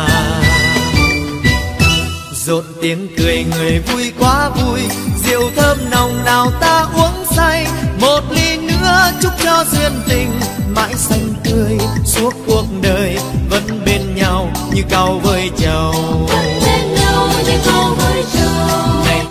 Rộn tiếng cười người vui quá vui, rượu thơm nồng nào ta uống say. Một ly nữa chúc cho duyên tình mãi xanh tươi suốt cuộc đời, vẫn bên nhau như cau với trầu. Vẫn bên nhau như cau với trầu. Này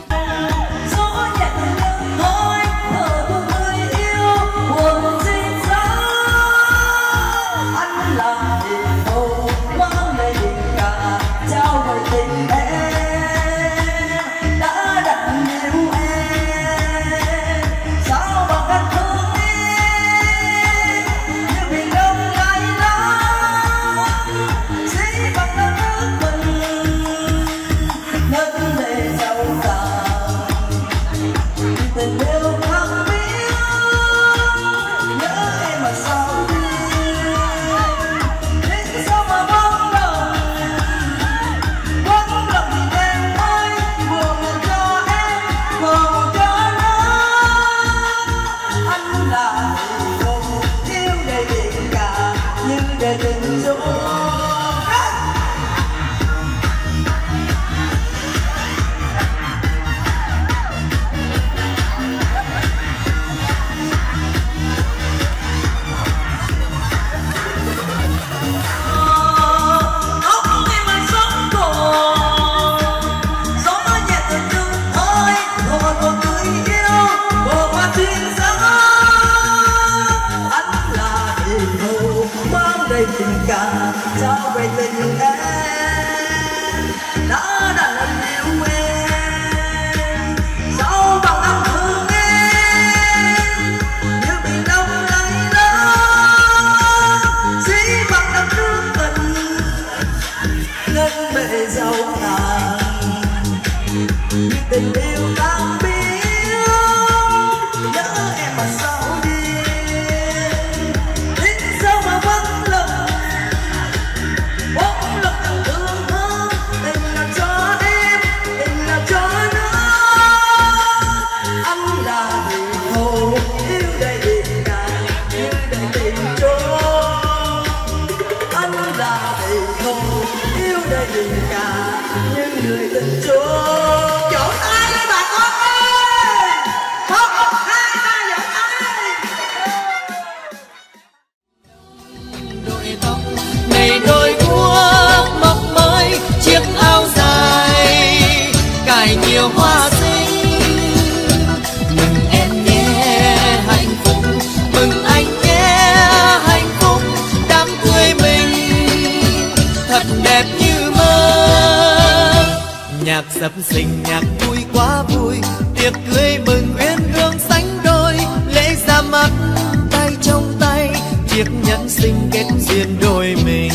sập sình nhạc vui quá vui, tiệc cưới mừng uyên ương sánh đôi, lễ ra mắt tay trong tay, chiếc nhẫn sinh kết duyên đôi mình.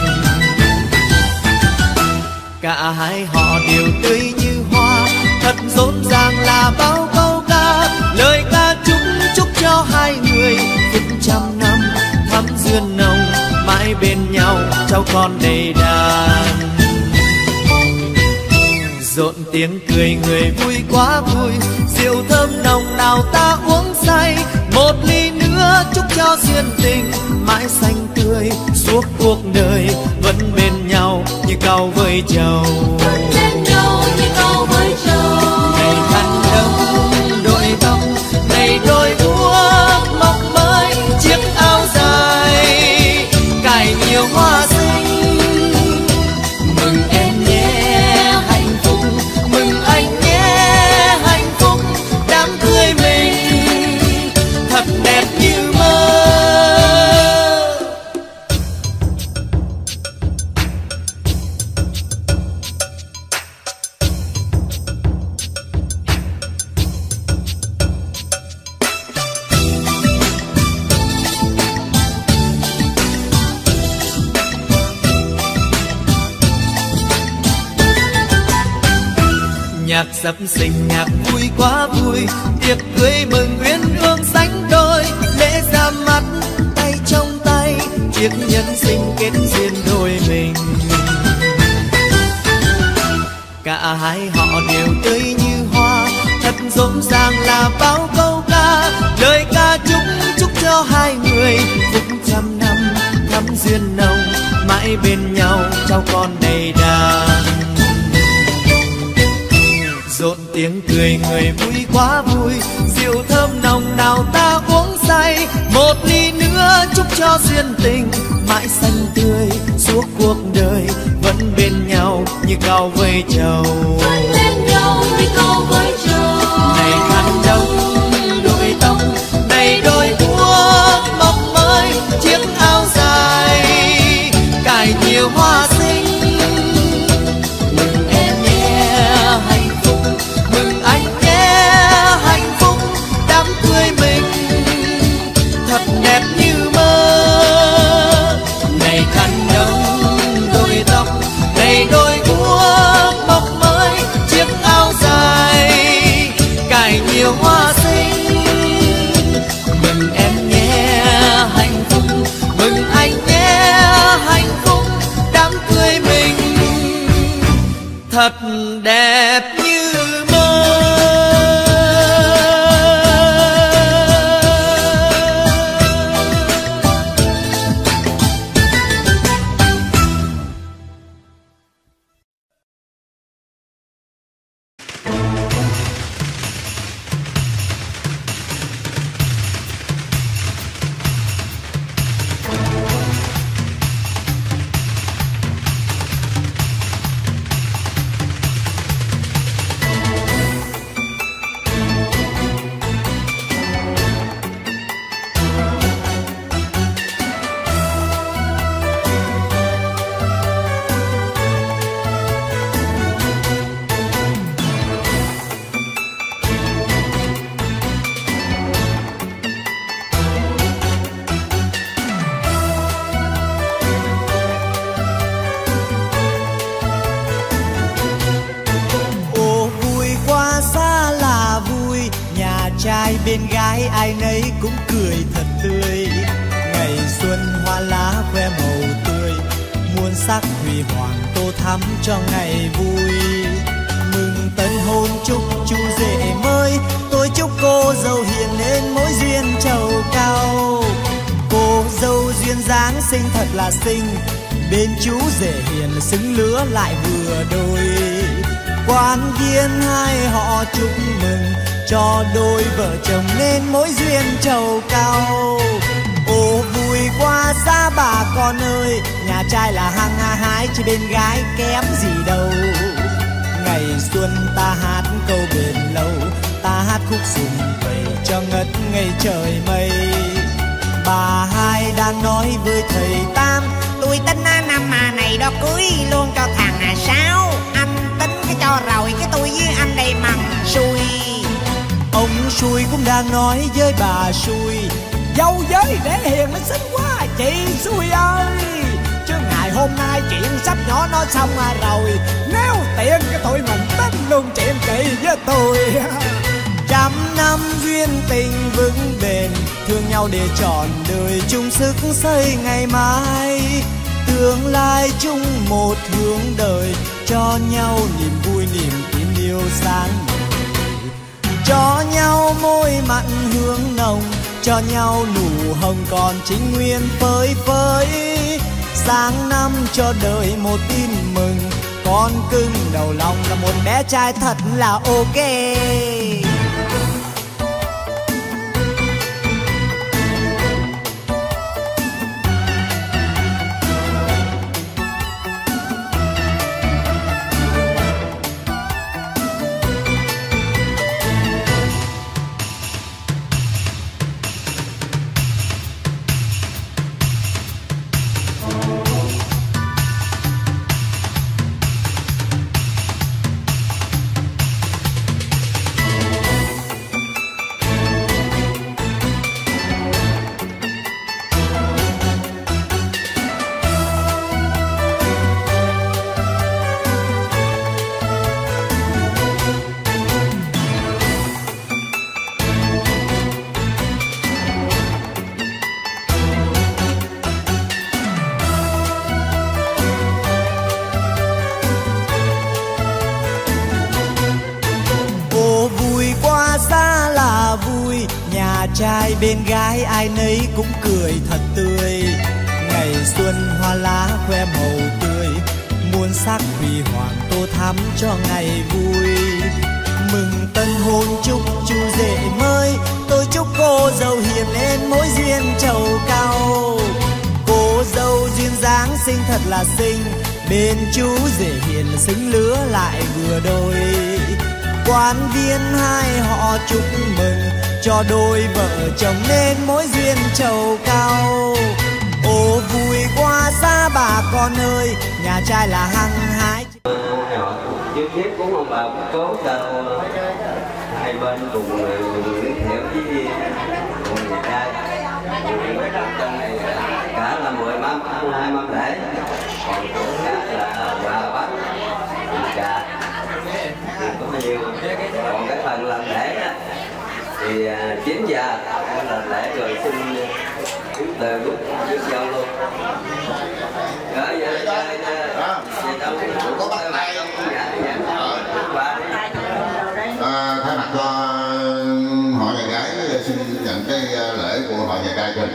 Cả hai họ đều tươi như hoa, thật rộn ràng là bao câu ca, lời ca chúc chúc cho hai người phút trăm năm thắm duyên nồng, mãi bên nhau cháu con đầy đàn. Rộn tiếng cười người vui quá vui, rượu thơm nồng nào ta uống say. Một ly nữa chúc cho duyên tình mãi xanh tươi suốt cuộc đời, vẫn bên nhau như cau với trầu. Vẫn bên nhau như cau với trầu. Ngày khăn đông đội tóc, ngày đôi guốc mọc mới, chiếc áo dài cài nhiều hoa xinh. Mừng em nhé hạnh phúc, mừng anh nhé hạnh phúc, đám cưới mình thật đẹp như mơ. Nhạc sập sình nhạc vui quá vui, tiệc cưới mừng uyên ương sánh đôi, lễ ra mắt tay trong tay, chiếc nhẫn sinh kết duyên đôi mình. Cả hai họ đều tươi như hoa, thật rộn ràng là bao câu ca, lời mãi bên nhau cháu con đầy đàn. Rộn tiếng cười người vui quá vui, rượu thơm nồng nào ta uống say. Một ly nữa chúc cho duyên tình mãi xanh tươi suốt cuộc đời, vẫn bên nhau như cau với trầu. Vẫn bên nhau như cau với trầu. Này khăn đông đôi tóc, này đôi guốc mọc mới, chiếc áo dài cài nhiều hoa xinh. Mừng em nhé hạnh phúc, mừng anh nhé hạnh phúc, đám cưới mình thật đẹp như mơ. Này khăn đông đôi tóc, này đôi guốc mọc mới, chiếc áo dài cài nhiều hoa xinh. Mừng em nhé hạnh phúc, mừng anh nhé hạnh phúc, đám cưới mình thật đẹp như mơ. trai bên gái ai nấy cũng cười thật tươi. Ngày xuân hoa lá khoe màu tươi, muôn sắc huy hoàng tô thắm cho ngày vui. Mừng tân hôn chúc chú rể mới, tôi chúc cô dâu hiền nên mối duyên trầu cao. Cô dâu duyên dáng xinh thật là xinh, bên chú rể hiền xứng lứa lại vừa đôi. Quan viên hai họ chúc mừng cho đôi vợ chồng nên mối duyên trầu cao. Ồ vui quá xa bà con ơi, nhà trai là hăng ha hái chứ bên gái kém gì đâu. Ngày xuân ta hát câu bền lâu, ta hát khúc sum vầy cho ngất ngây trời mây. Bà hai đang nói với thầy Tam, tôi tính năm mà này đó cưới luôn cho thằng à Sáu. Anh tính cái cho rồi cái tôi với anh đây mằng xui. Ông xui cũng đang nói với bà xui, dâu giới để hiền nó xinh quá chị xui ơi. Chứ ngày hôm nay chuyện sắp nhỏ nó xong rồi, nếu tiện cái tụi mình tính luôn chuyện kỳ với tôi. Trăm năm duyên tình vững bền, thương nhau để trọn đời chung sức xây ngày mai. Tương lai chung một hướng đời, cho nhau niềm vui niềm tin yêu sáng ngời. Cho nhau môi mặn hương nồng, cho nhau nụ hồng còn chính nguyên phơi phới. Sáng năm cho đời một tin mừng, con cưng đầu lòng là một bé trai thật là ok. Trai bên gái ai nấy cũng cười thật tươi. Ngày ngày xuân hoa lá khoe màu tươi, muôn sắc huy hoàng tô thắm cho ngày vui. Mừng tân hôn chúc chú rể mới, tôi chúc cô dâu hiền lên mối duyên trầu cao. Cô dâu duyên dáng xinh thật là xinh, bên chú rể hiền xứng lứa lại vừa đôi. Quan viên hai họ chúc mừng cho đôi vợ chồng nên mối duyên trầu cao. Ô vui quá xa bà con ơi, nhà trai là hăng hái. Trước nhất cũng ông bà cũng cố cho hai bên cùng cùng giới thiệu với cùng nhà trai. Trong này cả là mười mâm, hai mâm lễ, còn cũng là quà bánh, trà, có bao nhiêu. Còn cái phần làm lễ á thì chín giờ làm lễ rồi xin chúng từ lúc trước dâu luôn. Rồi giờ chơi đâu có bắt tay không? À, thay mặt cho họ nhà gái xin nhận cái lễ của họ nhà trai cho.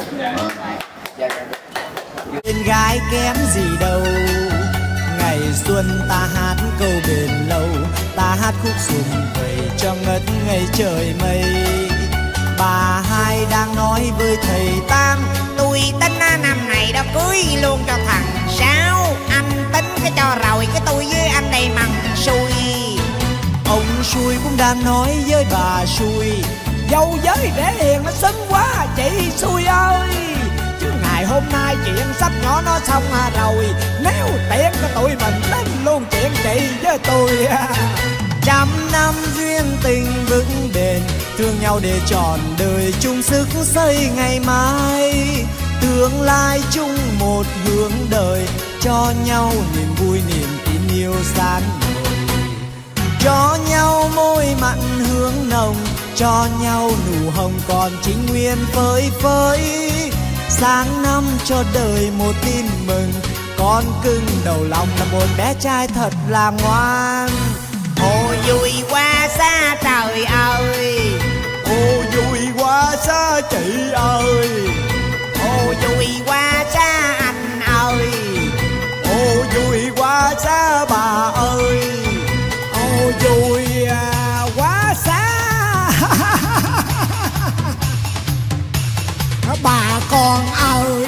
Bên gái kém gì đâu, ngày xuân ta hát câu bền lâu, ta hát khúc sum vầy cho ngất ngây trời mây. Bà hai đang nói với thầy Tam, tôi tính năm này đó cưới luôn cho thằng Sáu. Anh tính cái cho rồi cái tôi với anh đây mằng xui. Ông xui cũng đang nói với bà xui, dâu với rẻ hiền nó xứng quá chị xui ơi. Chứ ngày hôm nay chuyện sắp nhỏ nó xong rồi, nếu tiện cho tụi mình tính luôn chuyện chị với tôi. Trăm năm duyên tình vững bền, thương nhau để trọn đời chung sức xây ngày mai. Tương lai chung một hướng đời, cho nhau niềm vui niềm tin yêu san nổi. Cho nhau môi mặn hương nồng, cho nhau nụ hồng còn chính nguyên phơi phới. Sáng năm cho đời một tin mừng, con cưng đầu lòng là một bé trai thật là ngoan. Ô vui quá xa trời ơi, ô vui quá xa chị ơi, ô vui quá xa anh ơi, ô vui quá xa bà ơi, ô vui quá xa bà con ơi.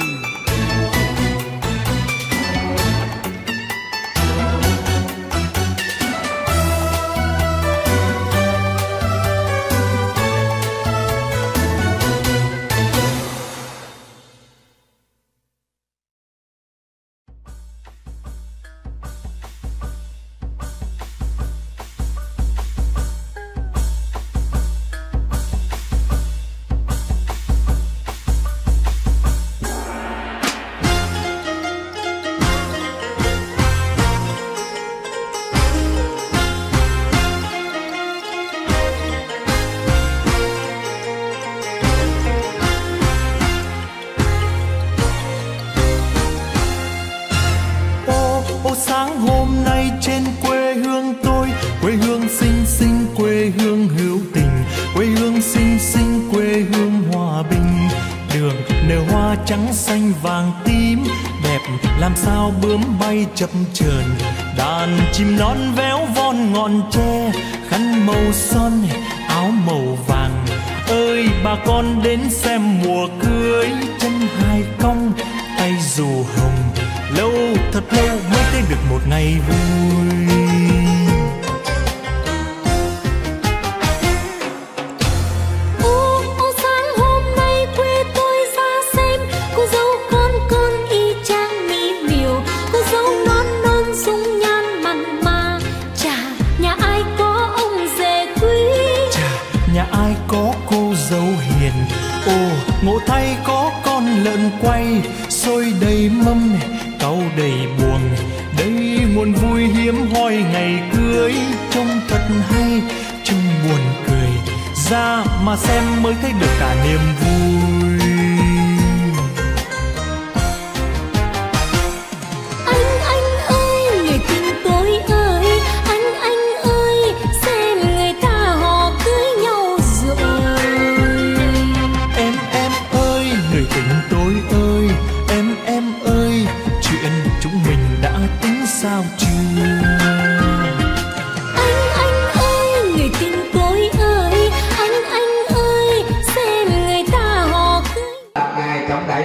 Chập chờn đàn chim non véo von ngọn tre, khăn màu son áo màu vàng. Ơi bà con đến xem mùa cưới, chân hai cong tay dù hồng. Lâu thật lâu mới thấy được một ngày vui. Ngộ thay có con lợn quay, xôi đầy mâm cau đầy buồng. Đây nguồn vui hiếm hoi ngày cưới, trông thật hay trông buồn cười. Ra mà xem mới thấy được cả niềm vui. Anh anh ơi, người tình tôi ơi, anh anh ơi, xem người ta họ cưới nhau rồi. Em em ơi, người tình tôi ơi, em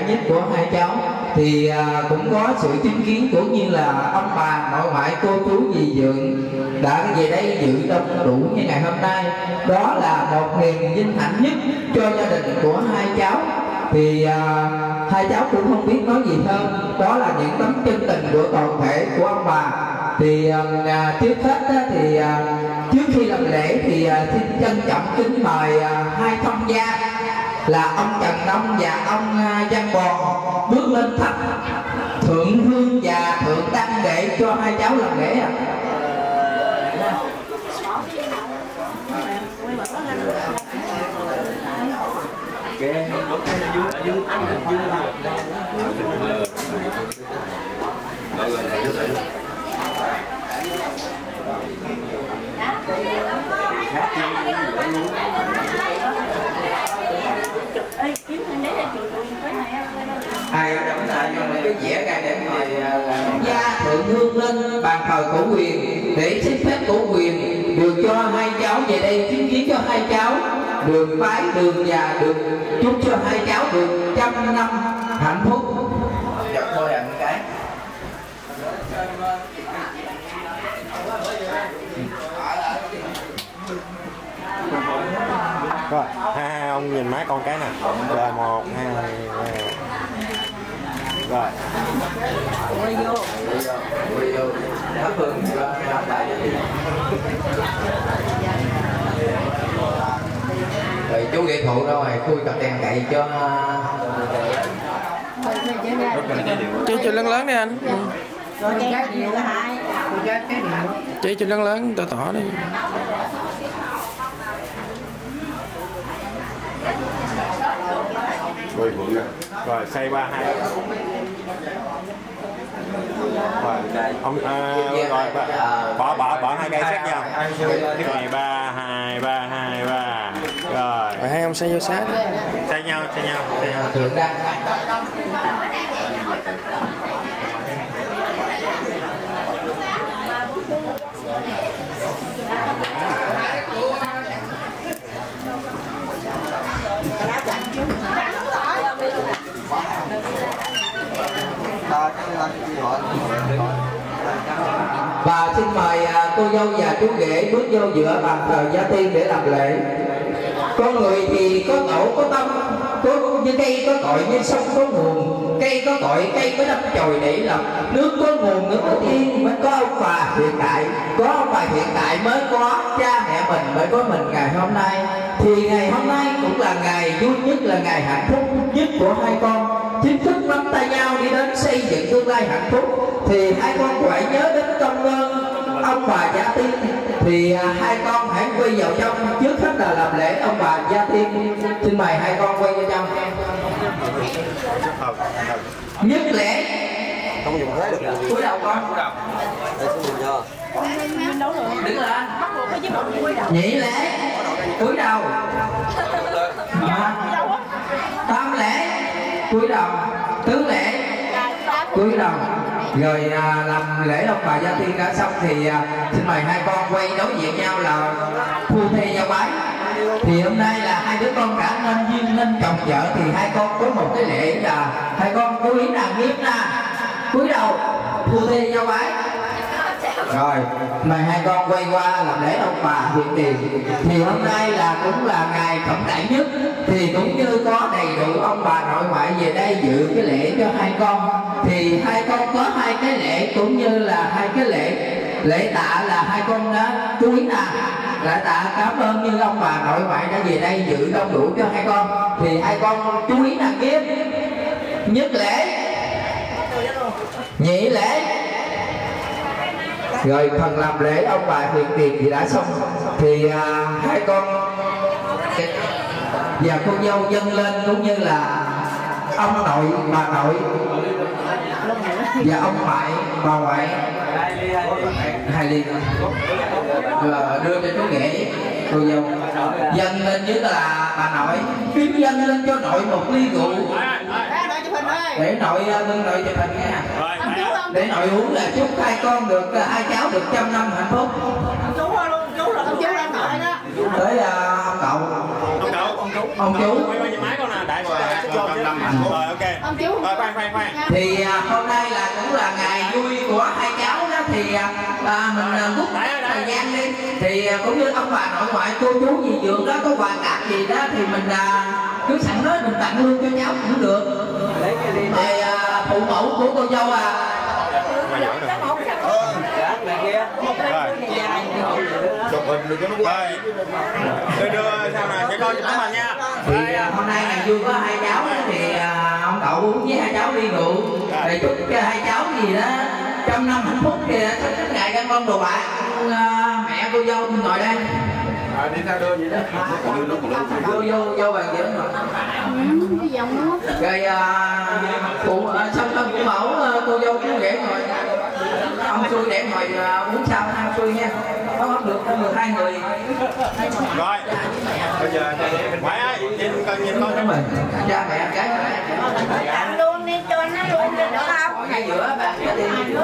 nhất của hai cháu thì à, cũng có sự chứng kiến cũng như là ông bà nội ngoại cô chú dì dượng đã về đây dự đông đủ như ngày hôm nay. Đó là một niềm vinh hạnh nhất cho gia đình của hai cháu. Thì à, hai cháu cũng không biết nói gì hơn, đó là những tấm chân tình của toàn thể của ông bà. Thì à, trước hết á, thì à, trước khi làm lễ thì à, xin trân trọng kính mời à, hai thông gia là ông Trần Nông và ông à, Văn Bòn bước lên thắp thượng hương và thượng đăng để cho hai cháu làm lễ ạ. Ai đóng lại cho mình cái vẽ ra để mời gia thượng hương lên bàn thờ cổ quyền để xin phép cổ quyền được cho hai cháu về đây chứng kiến cho hai cháu được bái đường và được chúc cho hai cháu được trăm năm hạnh phúc. Chọn thôi à cái. Rồi, hai, hai ông nhìn má con cái nè. Rồi, một, hai, ba. Rồi. Quay vô. Quay vô. Thắp hương cho làm lại. Rồi chú nghệ thụ ra ngoài khui cặp đèn cậy cho. Chị cho lớn lớn đi anh. Rồi cái điều là hai. Chị cho lớn lớn tỏ tỏ đi. Rồi xây ba hai. Rồi ông à, rồi bỏ bỏ bỏ hai cây xét nhau. Cái này ba hai ba hai ba. Rồi. Rồi hai ông xây vô sát. Xây nhau xây nhau xây nhau. Thượng đăng. Và xin mời cô dâu và chú rể bước vô giữa bàn thờ Gia Tiên để làm lễ. Con người thì có tổ có tâm, có như cây có cội như sông có nguồn, cây có cội cây có đắp chồi để lập, nước có nguồn nước có thiên mới có ông bà hiện tại, có ông bà hiện tại mới có cha mẹ mình, mới có mình ngày hôm nay. Thì ngày hôm nay cũng là ngày vui nhất, là ngày hạnh phúc nhất của hai con, chính thức nắm tay nhau đi đến xây dựng tương lai hạnh phúc. Thì hai con phải nhớ đến công ơn ông bà Gia Tiên. Thì à, hai con hãy quay vào trong, trước hết là làm lễ ông bà Gia Tiên. Xin mời hai con quay vào trong. Nhất lễ. Không dùng thế được. Cúi đầu con. Để xuống nhìn cho. Đứng lên. Nhị lễ. Cúi đầu. À. Tam lễ. Cúi đầu. Tứ lễ. Cúi đầu. Rồi à, làm lễ ông bà Gia Tiên đã xong thì à, xin mời hai con quay đối diện nhau là phu thê giao bái. Thì hôm nay là hai đứa con đã nên duyên nên chồng vợ, thì hai con có một cái lễ là hai con cố ý làm nghiêm nè, cúi đầu phu thê giao bái. Rồi mời hai con quay qua làm lễ ông bà hiện tiền. Thì hôm nay là cũng là ngày trọng đại nhất, thì cũng như có đầy đủ ông bà nội ngoại về đây dự cái lễ cho hai con. Thì hai con có hai cái lễ cũng như là hai cái lễ lễ tạ là hai con đã chú ý nè, lại tạ cảm ơn như ông bà nội ngoại đã về đây dự đông đủ cho hai con. Thì hai con chú ý nè kiếp. Nhất lễ, nhị lễ. Rồi phần làm lễ ông bà hiện tiền thì đã xong. Thì à, hai con và cô dâu dâng lên cũng như là ông nội bà nội và ông ngoại bà ngoại hai ly rồi đưa cho chú rể cô dâu dâng lên nhất là bà nội kiếm dâng lên cho nội một ly rượu để nội mừng nội chụp hình nha, để nội uống là chúc hai con được hai cháu được trăm năm hạnh phúc. Chú luôn, chú là ông chú đang nội đó. Tới uh, ông cậu. Ông cậu, ông chú. ông chú quay qua nhà máy con nè, đại rồi ok. Ông chú. Rồi khoan khoan khoan. Thì à, hôm nay là cũng là ngày vui của hai cháu đó, thì à, à, mình à, rút thời gian đi. Thì à, cũng như ông bà nội ngoại cô chú dì dưỡng đó có quà cáp gì đó thì mình à, cứ sẵn nói mình tặng luôn cho cháu cũng được. Thì à, phụ mẫu của cô dâu à. Chụp hình được cho nó quay. Đưa đưa sau này sẽ coi chụp tấm hình nha. Thì à, hôm nay ngày vui có hai cháu đó, thì à, ông cậu uống với hai cháu đi rượu. Thì chúc cho hai cháu gì đó trăm năm hạnh phúc kìa, sắp đến ngày ganh bông đồ bạc. À, mẹ cô dâu ngồi đây. À, đi theo đưa vậy đó. Vô vô vô bàn giữa rồi. Cái giọng nó. Rồi à, phụ à, xong thân của mẫu cô dâu cũng để ngồi. Ông xui để ngồi à, uống sau hai xui nha. Có bắt được được hai người. Rồi. Bây giờ ngoại ơi, nhìn con nhìn con cho mình. Cha mẹ cái. Làm luôn đi cho nó luôn được không? Ngay giữa bạn cái đi.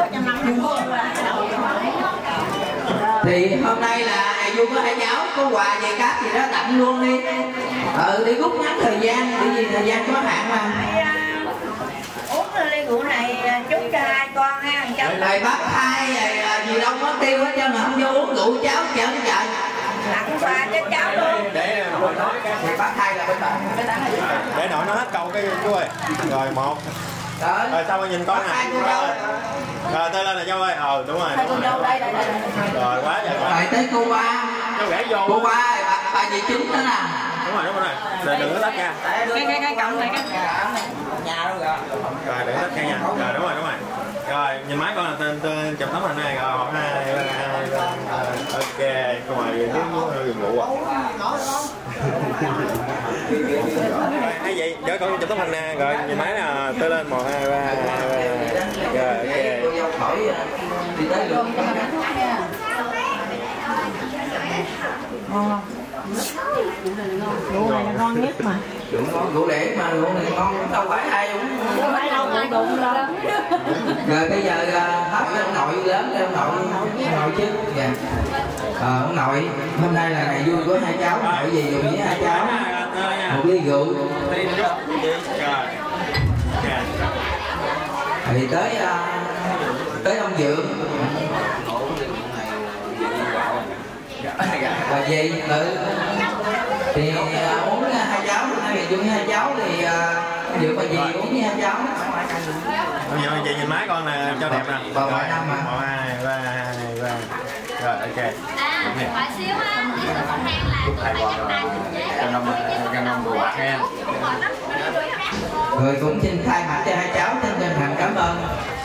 Thì hôm nay là ngày vui của hai cháu, có quà về cáp gì đó tặng luôn đi. Ừ, đi rút ngắn thời gian, bởi vì thời gian có hạn mà. Uống ly rượu này chúc cho hai con ha. Rồi bác hai gì đâu mất tiêu hết trơn, không vô uống rượu cháu chở chạy. Tặng quà cho cháu luôn. Để nội nói cái bác hai là bên bạn. Để nội nói hết câu cái chú ơi. Rồi một. Rồi xong rồi nhìn con nè. Rồi tới lên là dâu ơi. Ờ đúng rồi. Đúng rồi. Rồi quá trời. Rồi tới cô ba. Cháu ghé vô. Cô ba bà, bà dì chính đó nè. Đúng rồi đúng rồi. Rồi đừng có tắt nha. Cái cái cái cộng này cái nhà luôn rồi. Rồi đừng có tắt nha. Rồi đúng rồi đúng rồi. Rồi nhìn máy con là tên tên chụp tấm hình này. Rồi một hai ba hai ba. Ok. Cô mời dưới ngủ à. Hay vậy, cho con chụp tấm hình nè, rồi nhìn máy nè, tới lên một hai ba hai ba. Rồi ok. Rượu này là ngon nhất mà. Rượu ngon, rượu lẻ mà, rượu này ngon, đâu phải ai uống. Đâu phải đâu mà đụng đâu. Rồi bây giờ hết ông nội lớn, ông nội, ông nội chứ. Dạ. Ờ, ông nội, hôm nay là ngày vui của hai cháu, nội gì dùng với hai cháu. Một ly rượu. Thì tới tới ông Dượng. Bà gì tự thì uh, uống uh, hai cháu, hai ngày chung với hai cháu thì uh, Dượng bà gì uống với hai cháu. Bây giờ chị nhìn máy con nè cho đẹp nè. Bà ngoại năm mà. Một hai ba hai ba. Rồi ok. À, ngoại xíu ha. Con hàng là tụi mày cắt tay cho năm cho năm đồ bạc nha. Rồi cũng xin thay mặt cho hai cháu chân chân thành cảm ơn.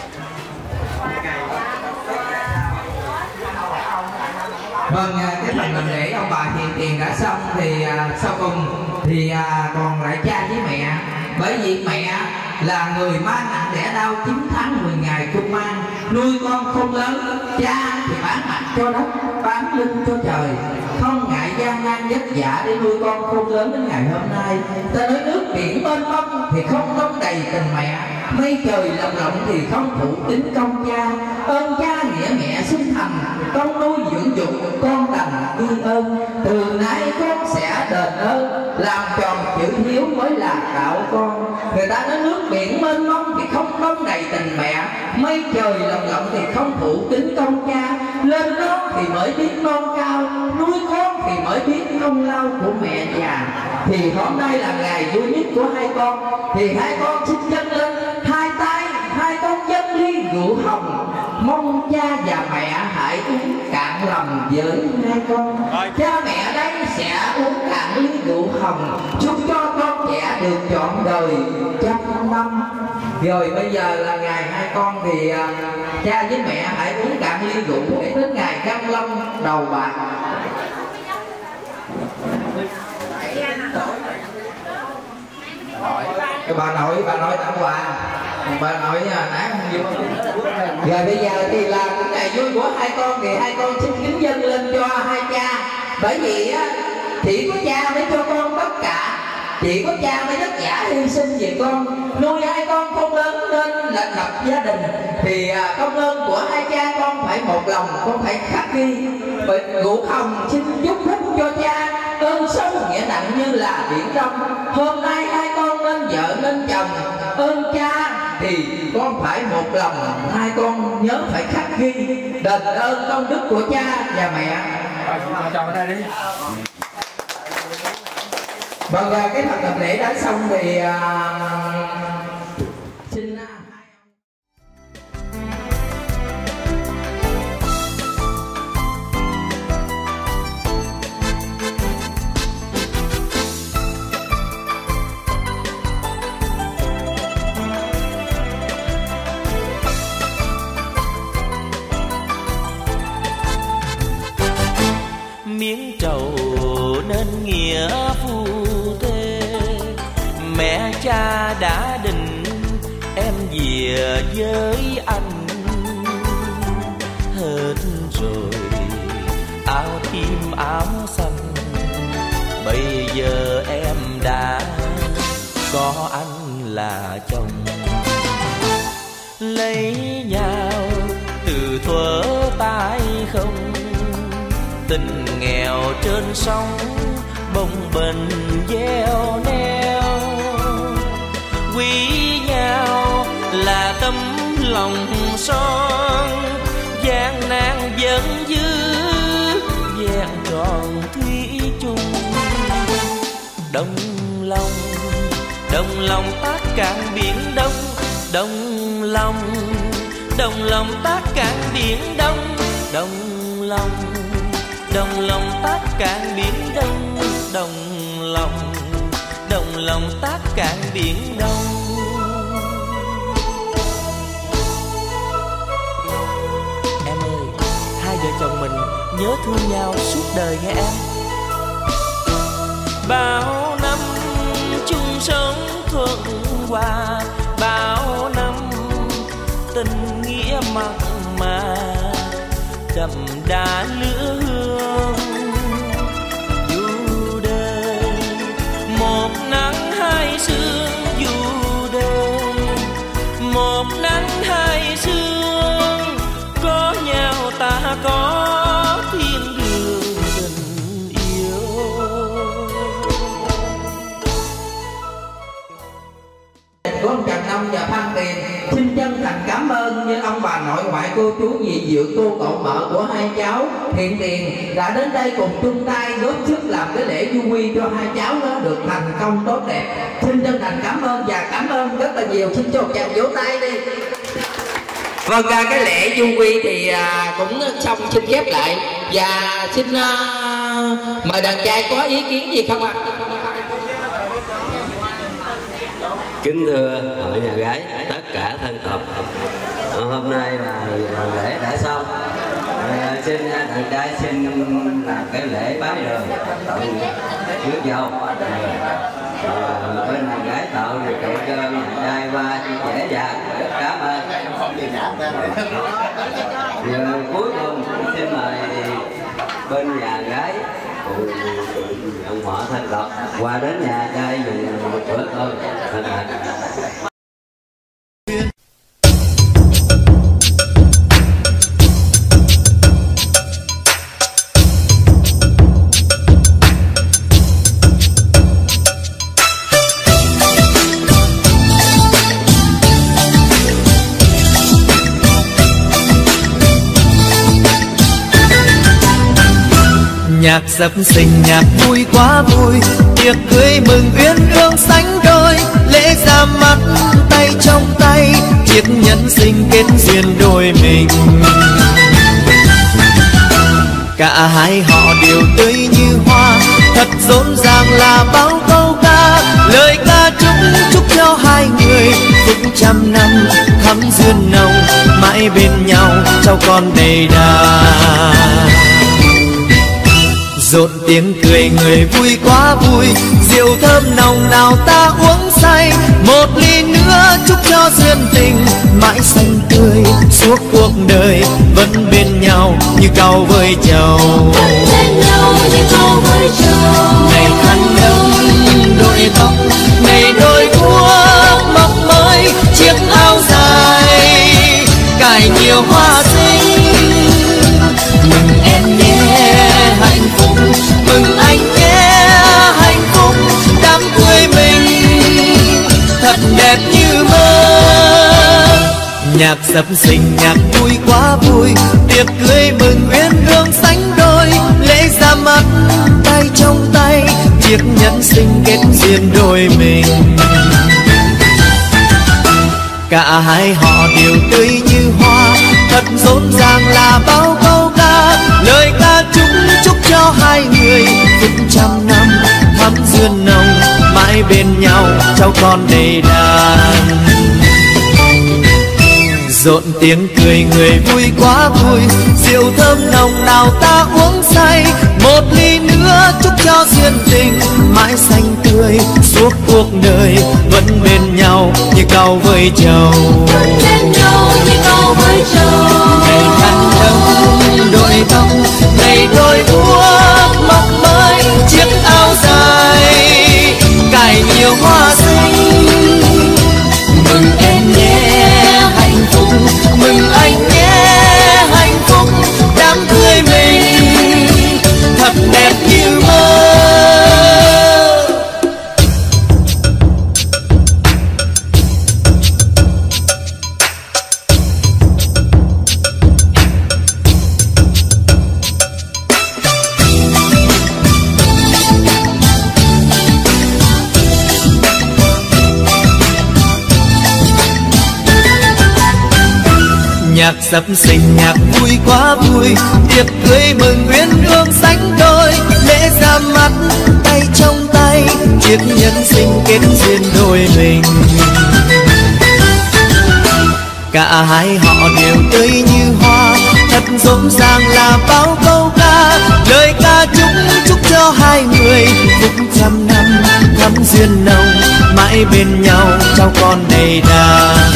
Vâng, cái phần làm lễ ông bà thiền tiền đã xong thì à, sau cùng thì à, còn lại cha với mẹ. Bởi vì mẹ là người mang nặng đẻ đau chín tháng mười ngày chung mang, nuôi con không lớn. Cha thì bán mặt cho đất, bán lưng cho trời, không ngại gian nan vất vả để nuôi con không lớn đến ngày hôm nay. Ta nói nước biển mênh mông thì không đong đầy tình mẹ, mây trời lộng lộng thì không phụ tính công cha. Ơn cha nghĩa mẹ sinh thành, con nuôi dưỡng dục con đành ghi ơn. Từ nay con sẽ đền ơn, làm tròn chữ hiếu mới là đạo con. Người ta nói nước biển mênh mông thì không đong đầy tình mẹ, mây trời lộng lộng thì không phụ tính công cha. Lên non thì mới biết non cao, nuôi con thì mới biết công lao của mẹ già. Thì hôm nay là ngày vui nhất của hai con, thì hai con xin dâng lên hai tay, hai con dâng ly rượu hồng, mong cha và mẹ hãy uống cạn lòng với hai con. Cha mẹ đây sẽ uống cạn ly rượu hồng, chúc cho con trẻ được trọn đời trăm năm. Rồi bây giờ là ngày hai con thì uh, cha với mẹ hãy uống cạn ly rượu để đến ngày Cam Lâm đầu bạc. Cái bà nội, bà nội tặng quà, bà nội nãy không vui. Rồi bây giờ thì là cái ngày vui của hai con thì hai con xin kính dâng lên cho hai cha. Bởi vì á, chỉ có cha mới cho con tất cả, chỉ có cha mới vất vả hy sinh vì con, nuôi hai con không lớn nên là lập gia đình. Thì à, công ơn của hai cha con phải một lòng, con phải khắc ghi. Bởi Ngũ Hồng xin chúc phúc cho cha, ơn ơn sông nghĩa nặng như là biển trong. Hôm nay hai con nên vợ nên chồng, ơn cha thì con phải một lòng, hai con nhớ phải khắc ghi đền ơn công đức của cha và mẹ. Chồng ra đi. Vâng, cái phần tập lễ đã xong thì uh, xin miếng trầu nên nghĩa phu thê, mẹ cha đã định em về với anh. Hết rồi áo tím áo xanh, bây giờ em đã có anh là chồng. Lấy nhau từ thuở tay không, tình nghèo trên sông bồng bềnh gieo neo. Quý nhau là tấm lòng son, gian nan vẫn giữ vẹn tròn thủy chung. Đồng lòng đồng lòng tác cạn biển đông, đồng lòng đồng lòng tác cạn biển đông, đồng lòng đồng lòng tác cạn biển đông, đồng lòng đồng lòng tác cạn biển đông. Em ơi, hai vợ chồng mình nhớ thương nhau suốt đời nghe em. Bao năm chung sống thuận hòa, bao năm tình nghĩa mặn mà đậm đà lửa hương. Dù đời một nắng hai sương, dù đời một nắng hai sương, có nhau ta có thiên đường tình yêu. Con Trần Năm và Phan Tiền xin chân thành cảm ơn như ông bà nội ngoại cô chú dì dượng cô cậu mợ của hai cháu Thiện Tiền đã đến đây cùng chung tay góp sức làm cái lễ du quy cho hai cháu nó được thành công tốt đẹp. Xin chân thành cảm ơn và cảm ơn rất là nhiều. Xin cho chàng vỗ tay đi. Vâng, ra cái lễ du quy thì à, cũng xong, xin khép lại và xin à, mời đàn trai có ý kiến gì không ạ? À? Kính thưa hội nhà gái, tất cả thân tộc, hôm nay là lễ đã xong. À, xin đàn trai xin làm cái lễ bái đường trước dâu. À, bên đàn gái tạo điều kiện cho nhà trai qua dễ dàng. Cảm ơn. Giờ cuối cùng xin mời bên nhà gái ông họ thân tộc qua đến nhà trai dùng một bữa cơm. Nhạc dập sinh nhạc vui quá vui, tiệc cưới mừng uyên ương sánh đôi, lễ ra mắt tay trong tay, chiếc nhẫn sinh kết duyên đôi mình. Cả hai họ đều tươi như hoa, thật rộn ràng là bao câu ca, lời ca chúc chúc cho hai người phúc trăm năm thắm duyên nồng, mãi bên nhau cháu con đầy đà. Rộn tiếng cười người vui quá vui, rượu thơm nồng nào ta uống say, một ly nữa chúc cho duyên tình mãi xanh tươi suốt cuộc đời, vẫn bên nhau như cau với trầu. Ngày khăn đông đôi tóc, ngày đôi guốc mọc mới chiếc áo dài, cài nhiều hoa xinh. Mừng em nhé hạnh phúc, mừng anh nhé Nhạc sập sình nhạc vui quá vui, tiệc cưới mừng uyên ương sánh đôi, lễ ra mắt tay trong tay, chiếc nhẫn sinh kết duyên đôi mình. Cả hai họ đều tươi như hoa, thật rộn ràng là bao câu ca, lời ca chúc chúc cho hai người phút trăm năm thắm duyên nồng, mãi bên nhau cháu con đầy đàn. Rộn tiếng cười người vui quá vui, rượu thơm nồng nào ta uống say, một ly nữa chúc cho duyên tình mãi xanh tươi suốt cuộc đời, vẫn bên nhau như cau với trầu. Vẫn bên nhau như cau với trầu. Ngày khăn đông đội tóc, ngày đôi guốc mọc mới, chiếc áo dài cài nhiều hoa xinh. Mừng em nhé hạnh phúc, mừng anh nhé hạnh phúc, đám cưới mình thật đẹp như mơ. Nhạc sập sình nhạc vui quá vui, tiệc cưới mừng uyên ương sánh đôi, lễ ra mắt tay trong tay, chiếc nhẫn sinh kết duyên đôi mình. Cả hai họ đều tươi như hoa, thật rộn ràng là bao câu ca, lời ca chúc chúc cho hai người phúc trăm năm thắm duyên nồng, mãi bên nhau cháu con đầy đàn.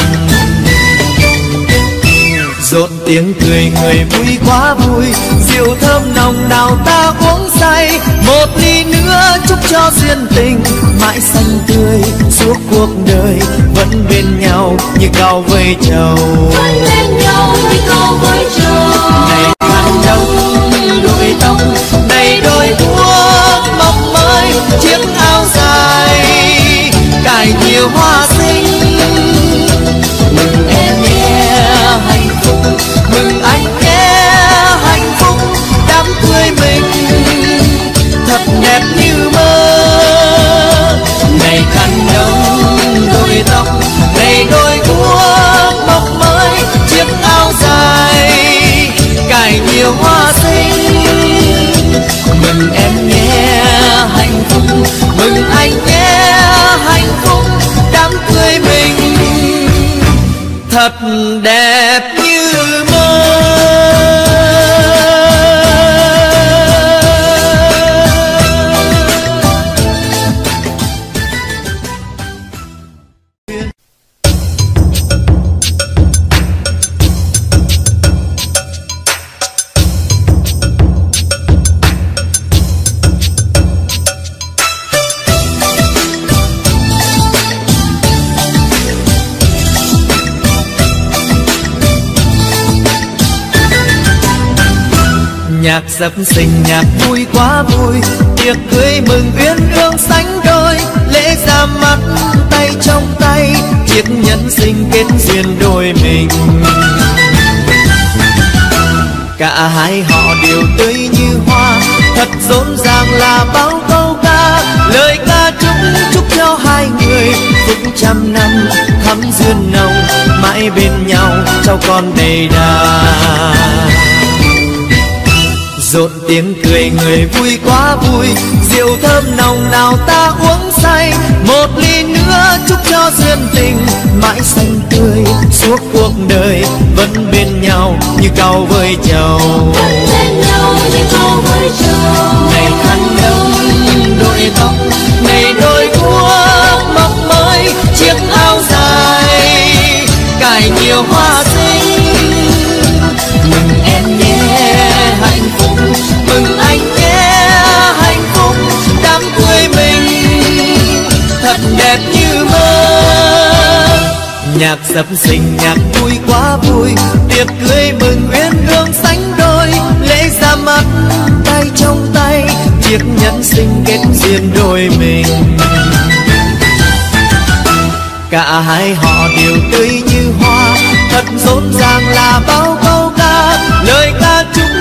Rộn tiếng cười người vui quá vui, rượu thơm nồng nào ta uống say, một ly nữa chúc cho duyên tình mãi xanh tươi suốt cuộc đời, vẫn bên nhau như cau với trầu. Vẫn bên nhau như cau với trầu. Ngày khăn đông đuôi tóc, đầy đôi guốc mọc mới, chiếc áo dài cài nhiều hoa xinh. Mừng em nhé hạnh phúc, mừng anh nhé hạnh phúc, đám cưới mình thật đẹp như mơ. Ngày khăn đông đuôi tóc, ngày đôi guốc mọc mới, chiếc áo dài cài nhiều hoa xinh. Mừng em nhé hạnh phúc, mừng anh nhé hạnh phúc, đám cưới mình thật đẹp như mơ. Nhạc sập sình nhạc vui quá vui, tiệc cưới mừng uyên ương sánh đôi, lễ ra mắt tay trong tay, chiếc nhẫn sinh kết duyên đôi mình. Cả hai họ đều tươi như hoa, thật rộn ràng là bao câu ca, lời ca chúc chúc cho hai người phúc trăm năm thắm duyên nồng, mãi bên nhau cháu con đầy đàn. Rộn tiếng cười người vui quá vui, rượu thơm nồng nào ta uống say, một ly nữa chúc cho duyên tình mãi xanh tươi suốt cuộc đời, vẫn bên nhau như cau với trầu. Vẫn bên nhau như cau với trầu. Ngày khăn đông đuôi tóc, ngày đôi guốc mọc mới, chiếc áo dài cài nhiều hoa xinh. Mừng em nhé hạnh phúc, mừng anh nhé hạnh phúc, đám cưới mình thật đẹp như mơ. Nhạc sập sình nhạc vui quá vui, tiệc cưới mừng uyên ương sánh đôi, lễ ra mắt tay trong tay, chiếc nhẫn sinh kết duyên đôi mình. Cả hai họ đều tươi như hoa, thật rộn ràng là bao câu ca, lời ca chúc